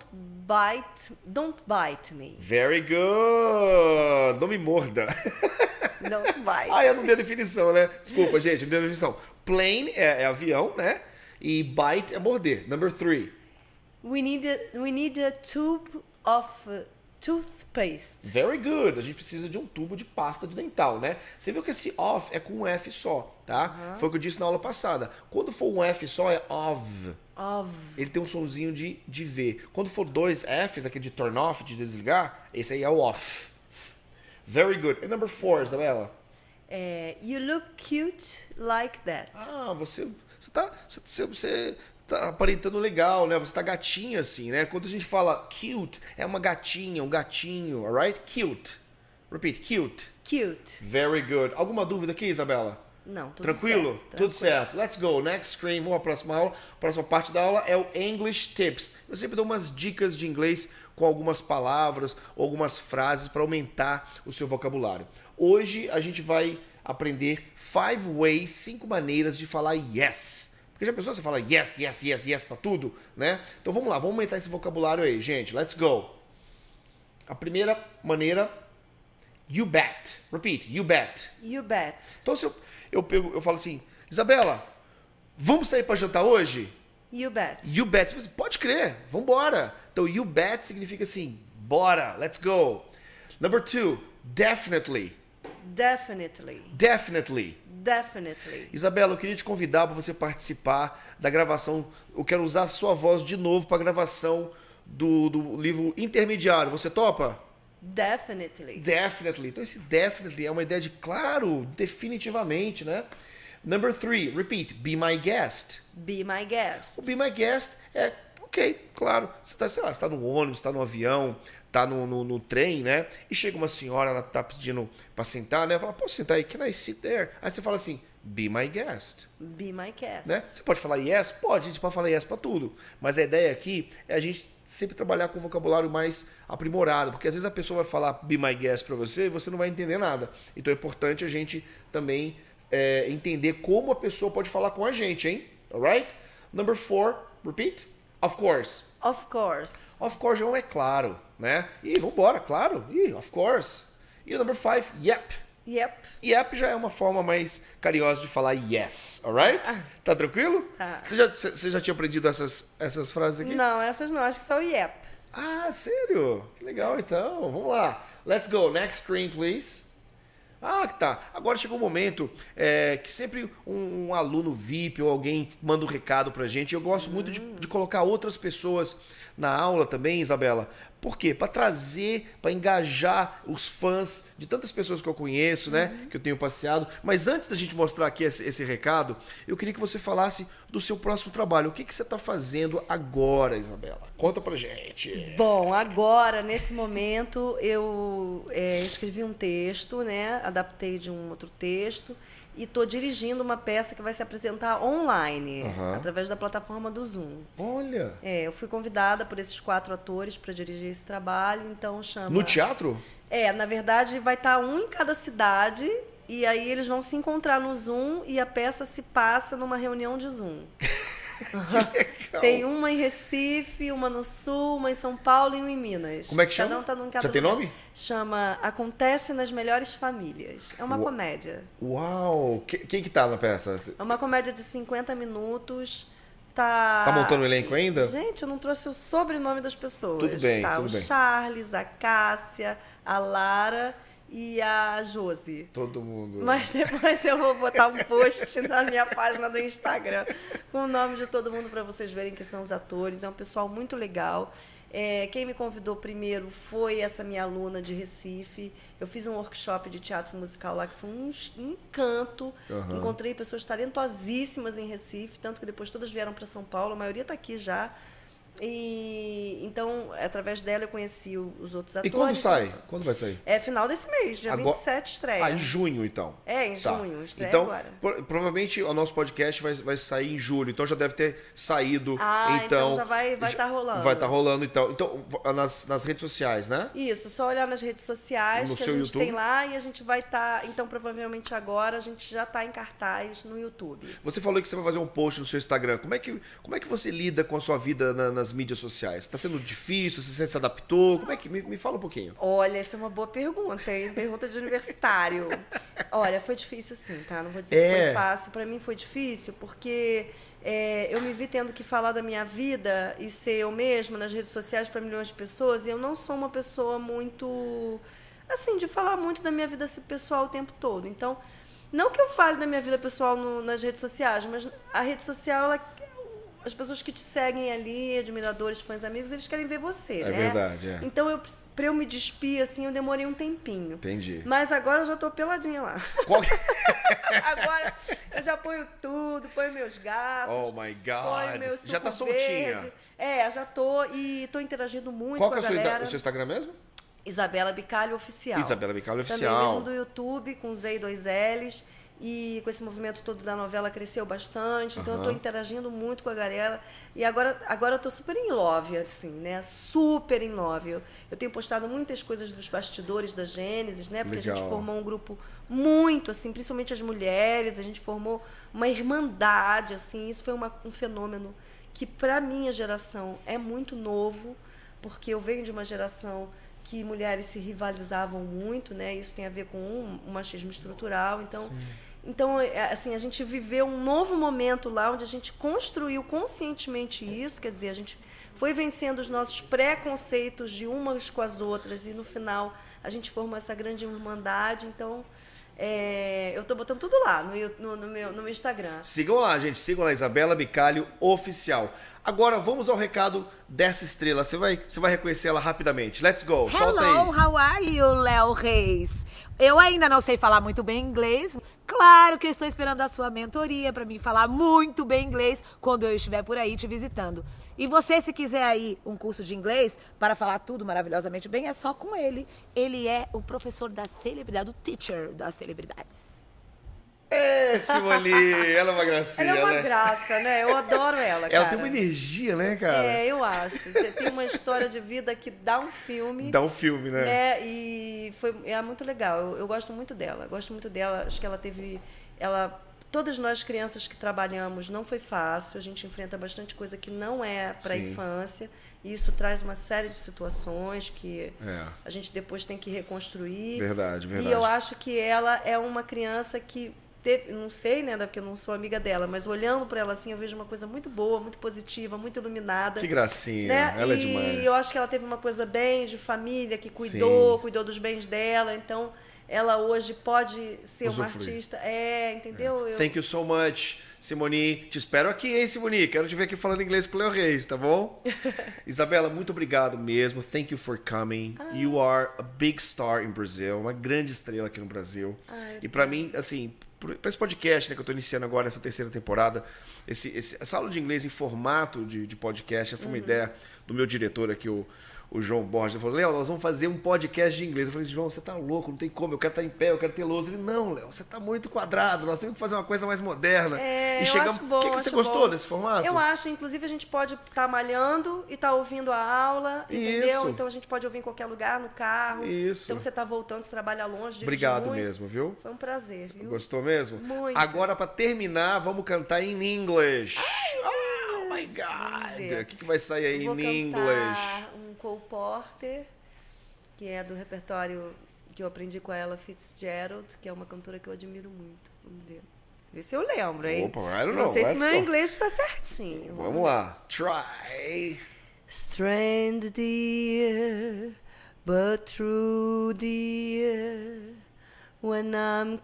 bite me. Very good. Não me morda. Don't bite. Eu não dei a definição, né? Desculpa, gente, não dei a definição. Plane é avião, né? E bite é morder. Number 3. We need a tube of toothpaste. Very good. A gente precisa de um tubo de pasta de dental, né? Você viu que esse of é com um F só, tá? Foi o que eu disse na aula passada. Quando for um F só, é of. Ele tem um sonzinho de V. Quando for 2 Fs, aquele de turn off, de desligar, esse aí é o off. Very good. And number 4, Isabela? You look cute like that. Você tá aparentando legal, né? Você tá gatinha assim, né? Quando a gente fala cute, é uma gatinha, um gatinho, alright? Cute. Repeat, cute. Cute. Very good. Alguma dúvida aqui, Isabela? Não, tudo Tranquilo? certo. Tudo certo. Let's go. Next screen. Vamos à próxima aula. A próxima parte da aula é o English Tips. Eu sempre dou umas dicas de inglês com algumas palavras ou algumas frases para aumentar o seu vocabulário. Hoje a gente vai aprender 5 maneiras de falar yes. Porque já pensou você fala yes, yes, yes, yes para tudo, né? Então vamos lá, vamos aumentar esse vocabulário aí, gente. Let's go. A primeira maneira, you bet. Repeat, you bet. You bet. Então se eu falo assim, Isabela, vamos sair para jantar hoje? You bet. You bet. Você pode crer, vambora. Então you bet significa assim, bora, let's go. Number 2, definitely. Definitely. Definitely. Definitely. Isabela, eu queria te convidar para você participar da gravação. Eu quero usar a sua voz de novo para a gravação do livro intermediário. Você topa? Definitely. Definitely. Então esse definitely é uma ideia de claro, definitivamente, né? Number 3, repeat, be my guest. Be my guest. O be my guest é, ok, claro. Você tá, sei lá, você tá no ônibus, tá no avião, tá no trem, né? E chega uma senhora, ela tá pedindo pra sentar, né? Fala, posso sentar aí? Can I sit there? Aí você fala assim, be my guest. Be my guest. Né? Você pode falar yes? Pode, a gente pode falar yes pra tudo. Mas a ideia aqui é a gente sempre trabalhar com um vocabulário mais aprimorado, porque às vezes a pessoa vai falar be my guest pra você e você não vai entender nada. Então é importante a gente também entender como a pessoa pode falar com a gente, hein? Alright? Number 4, repeat. Of course. Of course. Of course não é claro, né? E vambora, claro. E of course. E o number 5, yep. Yep. Yep já é uma forma mais carinhosa de falar yes, alright? Tá tranquilo? Tá. Você já tinha aprendido essas frases aqui? Não, essas não, acho que só o yep. Ah, sério? Que legal, então. Vamos lá. Let's go. Next screen, please. Ah, tá. Agora chegou o momento que sempre um aluno VIP ou alguém manda um recado pra gente. Eu gosto muito de colocar outras pessoas na aula também, Isabela. Por quê? Para trazer, para engajar os fãs de tantas pessoas que eu conheço, né? Que eu tenho passeado. Mas antes da gente mostrar aqui esse recado, eu queria que você falasse do seu próximo trabalho. O que você está fazendo agora, Isabela? Conta pra gente. Bom, agora, nesse momento, eu escrevi um texto, né? Adaptei de um outro texto e estou dirigindo uma peça que vai se apresentar online, através da plataforma do Zoom. Olha! Eu fui convidada por esses 4 atores para dirigir esse trabalho, então chama... No teatro? Na verdade vai estar um em cada cidade, e aí eles vão se encontrar no Zoom e a peça se passa numa reunião de Zoom. Tem uma em Recife, uma no Sul, uma em São Paulo e uma em Minas. Como é que chama? Cada um tá num cada Já tem nome? Chama Acontece nas Melhores Famílias. É uma comédia. Uau! Quem que tá na peça? É uma comédia de 50 minutos. Tá montando o elenco ainda? Gente, eu não trouxe o sobrenome das pessoas. Tudo bem, tá, tudo o bem. Charles, a Cássia, a Lara e a Josi. Todo mundo. Mas depois eu vou botar um post na minha página do Instagram com o nome de todo mundo para vocês verem que são os atores. É um pessoal muito legal. Quem me convidou primeiro foi essa minha aluna de Recife. Eu fiz um workshop de teatro musical lá que foi um encanto. Encontrei pessoas talentosíssimas em Recife, tanto que depois todas vieram para São Paulo. A maioria está aqui já. E então, através dela, eu conheci os outros atores. E quando sai? Quando vai sair? Final desse mês, dia 27 estreia. Em junho, então. Em junho, estreia então, agora. Provavelmente o nosso podcast vai sair em julho, então já deve ter saído. Então já vai estar rolando. Vai estar rolando, então. Então, nas redes sociais, né? Isso, só olhar nas redes sociais, no que a seu gente YouTube? tem lá, e a gente vai estar... Então, provavelmente agora, a gente já está em cartaz no YouTube. Você falou que você vai fazer um post no seu Instagram. Como é que você lida com a sua vida nas mídias sociais? Está sendo difícil? Você se adaptou? Como é que... Me fala um pouquinho. Olha, essa é uma boa pergunta, hein? Pergunta de universitário. Olha, foi difícil sim, tá? Não vou dizer que foi fácil. Para mim foi difícil porque eu me vi tendo que falar da minha vida e ser eu mesma nas redes sociais para milhões de pessoas, e eu não sou uma pessoa muito... assim, de falar muito da minha vida pessoal o tempo todo. Então, não que eu fale da minha vida pessoal nas redes sociais, mas a rede social, as pessoas que te seguem ali, admiradores, fãs, amigos, eles querem ver você, né? É verdade, Então, para eu me despir, assim, eu demorei um tempinho. Entendi. Mas agora eu já tô peladinha lá. Agora eu já ponho tudo, ponho meus gatos. Oh, my God. Ponho meu suco Já tá soltinha. verde. Já tô, e tô interagindo muito Qual com a que é galera. o seu Instagram mesmo? Isabela Bicalho Oficial. Isabela Bicalho Também Oficial. mesmo do YouTube, com Z e 2 L's. E com esse movimento todo da novela cresceu bastante. Então eu tô interagindo muito com a galera. E agora eu tô super em love, assim, né? Super em love. Eu tenho postado muitas coisas dos bastidores da Gênesis, né? Porque Legal. a gente formou um grupo muito, assim, principalmente as mulheres. A gente formou uma irmandade, assim. Isso foi um fenômeno que, para minha geração, é muito novo. Porque eu venho de uma geração que mulheres se rivalizavam muito, né? Isso tem a ver com um machismo estrutural. Então, assim, a gente viveu um novo momento lá, onde a gente construiu conscientemente isso, quer dizer, a gente foi vencendo os nossos preconceitos de umas com as outras, e no final a gente formou essa grande irmandade. Então, eu estou botando tudo lá no meu Instagram. Sigam lá, gente. Sigam lá, Isabela Bicalho Oficial. Agora, vamos ao recado dessa estrela. Você vai reconhecer ela rapidamente. Let's go. Solta aí. Hello, how are you, Léo Reis? Eu ainda não sei falar muito bem inglês. Claro que eu estou esperando a sua mentoria para mim falar muito bem inglês quando eu estiver por aí te visitando. E você, se quiser aí um curso de inglês para falar tudo maravilhosamente bem, é só com ele. Ele é o professor da celebridade, o teacher das celebridades. Simone, ela é uma gracinha, Ela é uma né? graça, né? Eu adoro ela, cara. Ela tem uma energia, né, cara? Eu acho. Tem uma história de vida que dá um filme. Dá um filme, né? E é muito legal. Eu gosto muito dela. Gosto muito dela. Acho que ela teve... Todas nós crianças que trabalhamos, não foi fácil. A gente enfrenta bastante coisa que não é para a infância. E isso traz uma série de situações que a gente depois tem que reconstruir. Verdade. E eu acho que ela é uma criança que... não sei, né, porque eu não sou amiga dela, mas olhando para ela assim, eu vejo uma coisa muito boa, muito positiva, muito iluminada. Que gracinha, né? Ela é demais. E eu acho que ela teve uma coisa bem de família, que cuidou dos bens dela, então ela hoje pode ser uma artista. Entendeu? Thank you so much, Simone. Te espero aqui, hein, Simone? Quero te ver aqui falando inglês com o Léo Reis, tá bom? Isabela, muito obrigado mesmo. Thank you for coming. You are a big star in Brazil, uma grande estrela aqui no Brasil. E para mim, assim, para esse podcast, né, que eu estou iniciando agora nessa terceira temporada, essa aula de inglês em formato de podcast foi uma ideia do meu diretor aqui, o o João Borges. Ele falou, Léo, nós vamos fazer um podcast de inglês. Eu falei, João, você tá louco, não tem como, eu quero estar em pé, eu quero ter lousa. Ele, não, Léo, você tá muito quadrado, nós temos que fazer uma coisa mais moderna. E chegamos... acho bom, Você gostou desse formato? Eu acho, inclusive a gente pode estar malhando e estar ouvindo a aula, entendeu? Isso. Então a gente pode ouvir em qualquer lugar, no carro. Isso. Então você tá voltando, você trabalha longe, dirige Obrigado muito. mesmo, viu? Foi um prazer, viu? Gostou mesmo? Muito. Agora, pra terminar, vamos cantar em English. Oh my God! O que vai sair aí Vou em English? cantar um Cole Porter, que é do repertório que eu aprendi com a Ella Fitzgerald, que é uma cantora que eu admiro muito. Vamos ver. Vê se eu lembro, hein? Opa, I don't know. Não sei se Let's meu go. inglês está certinho. Vamos lá. Try. Strange dear, but true dear, when I'm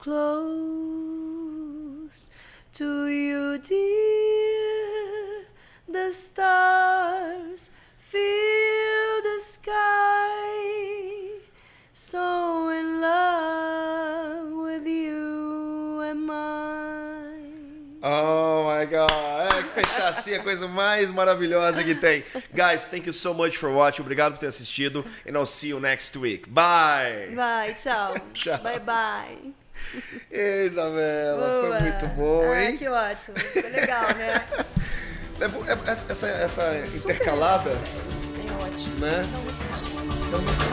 close to you dear, the stars fill the sky, so in love with you am I. Oh my God. Que fechar assim é a coisa mais maravilhosa que tem. Guys, thank you so much for watching. Obrigado por ter assistido. And I'll see you next week. Bye. Vai, tchau. Tchau. Bye, bye. Ei, Isabela, Boa. foi muito bom, hein? Que ótimo. Foi legal, né? Essa intercalada, É ótimo. né? Então,